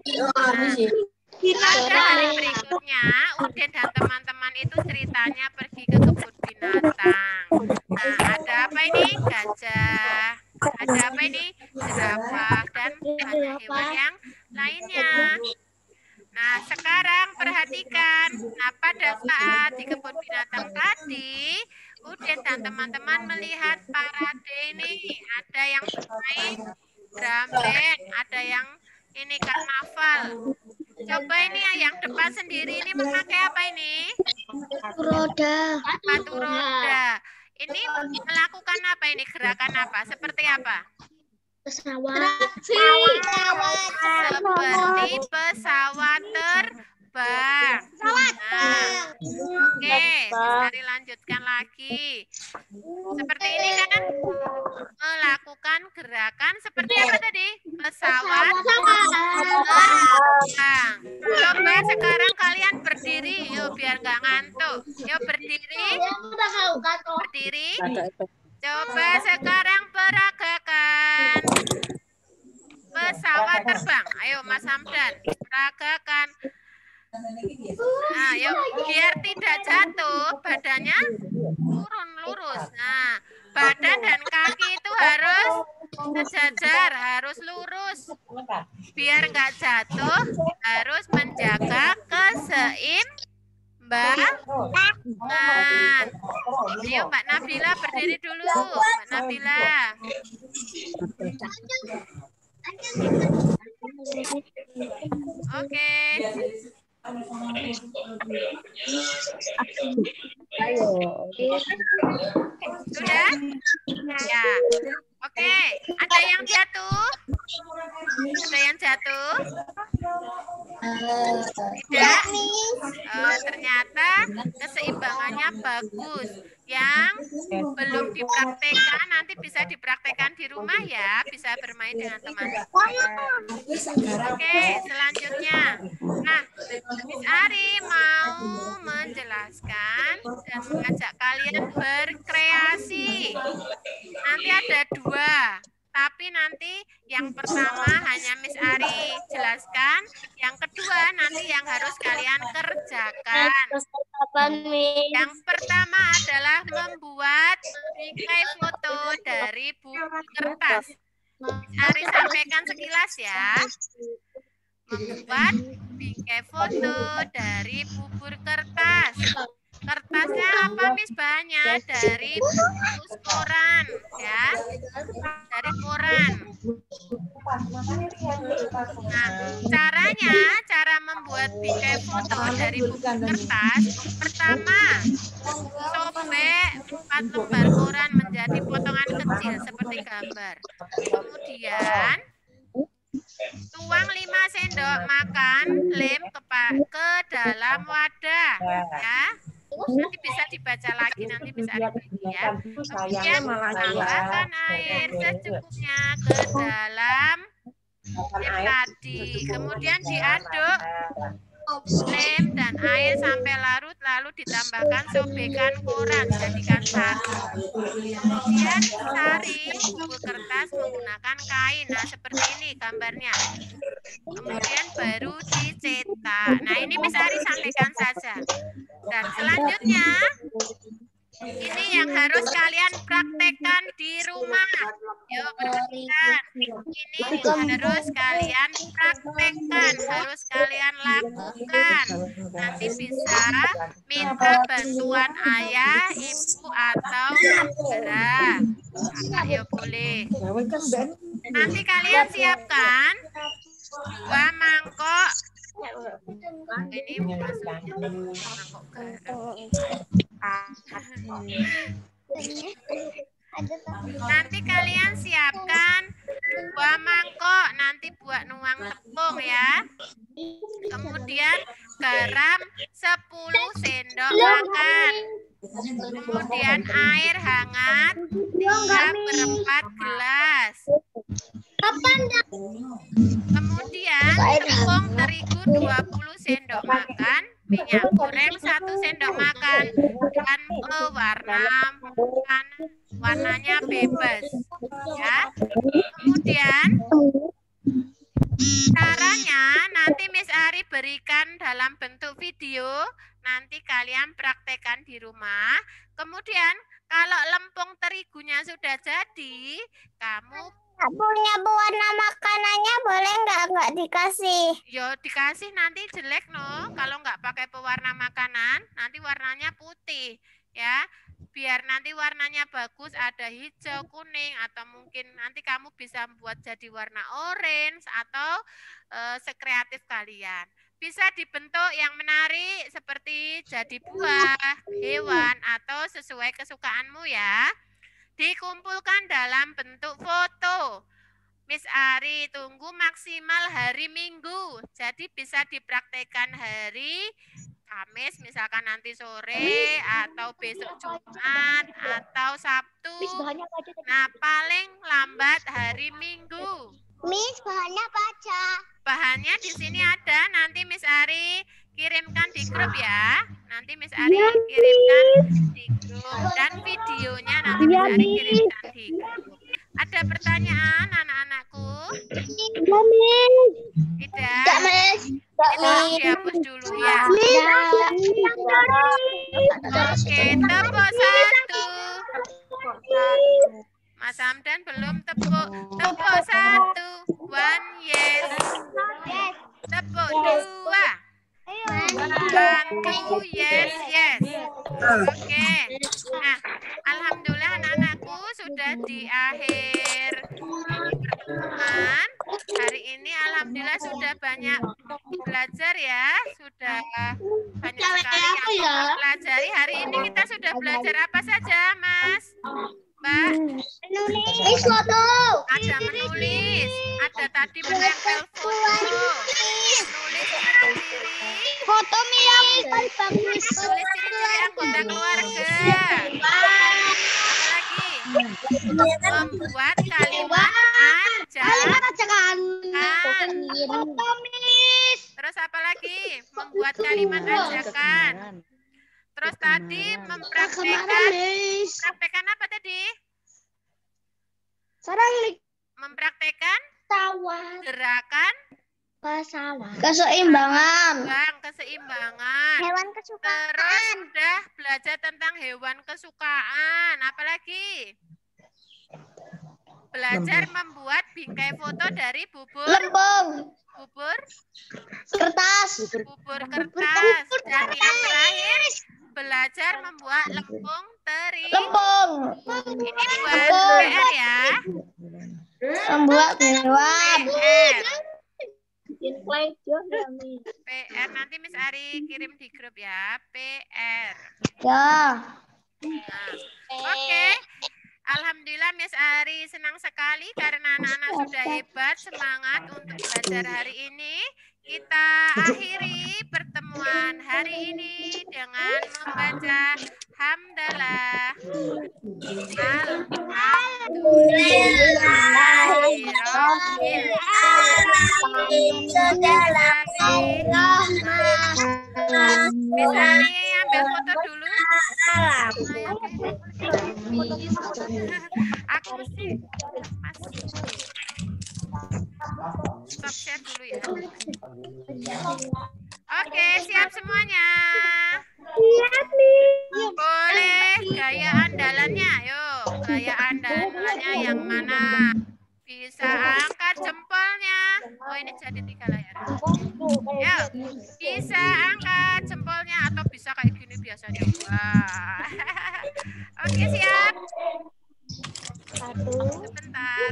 Pada hari berikutnya, Udin dan teman-teman itu ceritanya pergi ke kebun binatang. Nah, ada apa ini? Gajah. Ada apa ini? Jerapah dan banyak hewan yang lainnya. Nah, sekarang perhatikan. Nah, pada saat di kebun binatang tadi, Udin dan teman-teman melihat parade ini. Ada yang bermain drum band, ada yang ini karnaval. Coba ini yang depan sendiri ini memakai apa ini? Roda. Sepatu roda. Ini melakukan apa ini? Gerakan apa? Seperti apa? Pesawat. Seperti pesawat terbang. Nah, oke, mari lanjutkan lagi. Seperti ini kan melakukan gerakan seperti apa tadi? Pesawat terbang. Coba sekarang kalian berdiri, yuk biar nggak ngantuk. Yuk berdiri. Berdiri. Coba sekarang peragakan pesawat terbang. Ayo Mas Hamdan, peragakan. Nah, yuk biar tidak jatuh, badannya turun lurus. Nah, badan dan kaki itu harus sejajar, harus lurus. Biar nggak jatuh, harus menjaga keseimbangan. Ayo Mbak Nabila berdiri dulu, Mbak Nabila. Oke. Sudah? Ya. Oke. Ada yang jatuh? Ada yang jatuh? Tidak? Oh, ternyata keseimbangannya bagus. Yang belum dipraktekkan nanti bisa dipraktekkan di rumah ya, bisa bermain dengan teman-teman. Oke, selanjutnya. Nah, Miss Ari mau menjelaskan dan mengajak kalian berkreasi. Nanti ada 2. Tapi nanti yang pertama hanya Miss Ari jelaskan, yang kedua nanti yang harus kalian kerjakan. Yang pertama adalah membuat bingkai foto dari buku kertas. Miss Ari sampaikan sekilas ya. Membuat bingkai foto dari bubur kertas. Kertasnya apa Miss? Bahannya dari bungkus koran ya, dari koran. Nah, cara membuat bingkai foto dari bungkus kertas, pertama sobek 4 lembar koran menjadi potongan kecil seperti gambar. Kemudian tuang 5 sendok makan lem ke dalam wadah ya. Nanti bisa dibaca lagi, nanti bisa dibaca ya. Kemudian tambahkan air secukupnya ke dalam lem tadi. Kemudian diaduk lem dan air sampai larut, lalu ditambahkan sobekan koran, jadikan satu. Kemudian disaring bubur kertas menggunakan kain. Nah, seperti ini gambarnya. Kemudian baru dicetak. Nah, ini Miss Ari sampaikan saja. Dan selanjutnya, ini yang harus kalian praktekkan di rumah. Yuk, perhatikan. Ini harus kalian praktekkan, harus kalian lakukan. Nanti bisa minta bantuan ayah, ibu, atau saudara. Ayo boleh. Nanti kalian siapkan 2 mangkok. Ini maksudnya mangkok garam. Nanti kalian siapkan 2 mangkok, nanti buat nuang tepung ya. Kemudian garam 10 sendok makan. Kemudian air hangat 3/4 gelas. Kemudian tepung terigu 20 sendok makan, minyak goreng 1 sendok makan, dan warnanya bebas ya. Kemudian caranya nanti Miss Ari berikan dalam bentuk video, nanti kalian praktekkan di rumah. Kemudian kalau lempung terigunya sudah jadi, kamu punya pewarna makanannya boleh nggak dikasih? yo dikasih, nanti jelek no. Kalau nggak pakai pewarna makanan, nanti warnanya putih ya. Biar nanti warnanya bagus, ada hijau, kuning, atau mungkin nanti kamu bisa buat jadi warna orange atau sekreatif kalian. Bisa dibentuk yang menarik seperti jadi buah, hewan, atau sesuai kesukaanmu ya. Dikumpulkan dalam bentuk foto. Miss Ari tunggu maksimal hari Minggu. Jadi bisa dipraktekkan hari Kamis, misalkan nanti sore, atau besok Jumat, atau Sabtu. Nah, paling lambat hari Minggu. Miss, bahannya apa aja? Bahannya di sini ada, nanti Miss Ari kirimkan di grup ya. Nanti Miss Ari kirimkan di grup, dan videonya nanti Miss Ari kirimkan di grup. Ada pertanyaan anak-anakku? Tidak? Ini tolong dihapus dulu ya. Oke, tepuk 1. Mas Hamdan belum tepuk. Tepuk 1. 1 yes. Tepuk 2. 1 yes yes. Oke. Nah, alhamdulillah anak-anakku sudah di akhir pertemuan hari ini. Alhamdulillah sudah banyak belajar ya, sudah banyak sekali yang kita pelajari. Hari ini kita sudah belajar apa saja, Mas? Mbak? Menulis foto. Ada menulis. Tulis. Ada tadi menempel foto. Tulis ciri-ciri. Foto Miss. Bagus. Tulis ciri-ciri anggota keluarga. Apa lagi? Membuat kalimat ajakan. Foto Miss. Terus apa lagi? Membuat kalimat ajakan. Terus tadi mempraktekkan apa tadi? Mempraktekkan gerakan keseimbangan. Keseimbangan. Hewan kesukaan. Terus sudah belajar tentang hewan kesukaan. Apalagi? Belajar membuat bingkai foto dari bubur Kertas. Dan yang terakhir belajar membuat lempung teri. Ini buat PR ya. Membuat hewan. PR nanti Miss Ari kirim di grup ya. PR. Ya. Nah, oke. Alhamdulillah Miss Ari senang sekali karena anak-anak sudah hebat, semangat untuk belajar hari ini. Kita akhiri pertemuan hari ini dengan membaca hamdalah. Miss Ari ambil foto dulu. Aku mesti stop share dulu ya. Oke, siap semuanya. Siap nih. Boleh gaya andalannya, yuk. Gaya andalannya yang mana? Bisa angkat jempolnya. Oh, ini jadi 3 layar. Yuk, bisa angkat jempolnya atau bisa kayak gini biasanya. Wah. Oke, siap. Sebentar.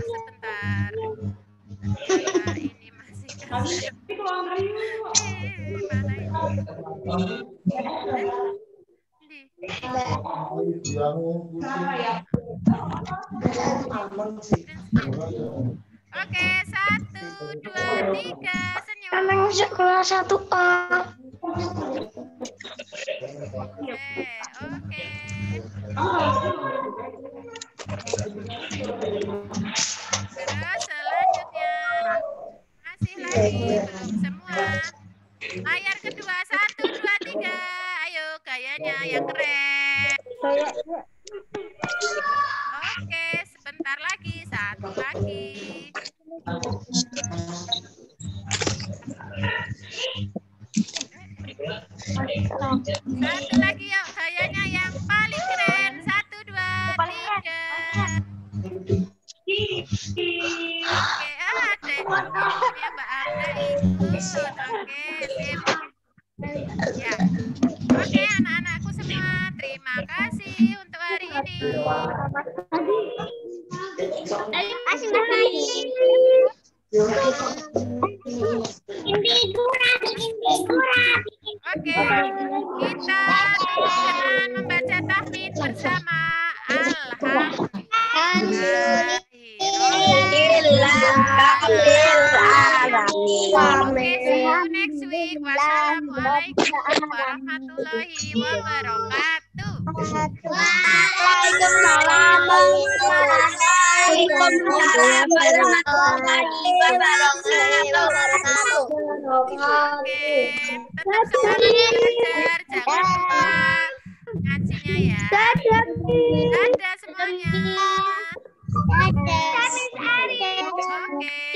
Nah, ini masih mana ini? Oke, 1, 2, 3, senyum. Anak sekolah 1A. Oke. Terus selanjutnya masih lagi belum semua. Layar kedua 1, 2, 3. Ayo gayanya yang keren. Oke, sebentar lagi, 1 lagi. Satu lagi yuk, gayanya yang paling keren. 1, 2, 3. Oke, ada ya Mbak Amda ikut. Oke, sip. Ya. Oke, anak-anakku semua, terima kasih untuk hari ini. Terima kasih Mbak Mai. Oke, kita dengan membaca tahmid bersama. Oke, see you next week. Wassalamualaikum warahmatullahi wabarakatuh. Waalaikumsalam warahmatullahi wabarakatuh. Oke, tetap semangat belajar, jangan lupa ngajinya ya. Dadah semuanya. Dadah Miss Ari. Oke.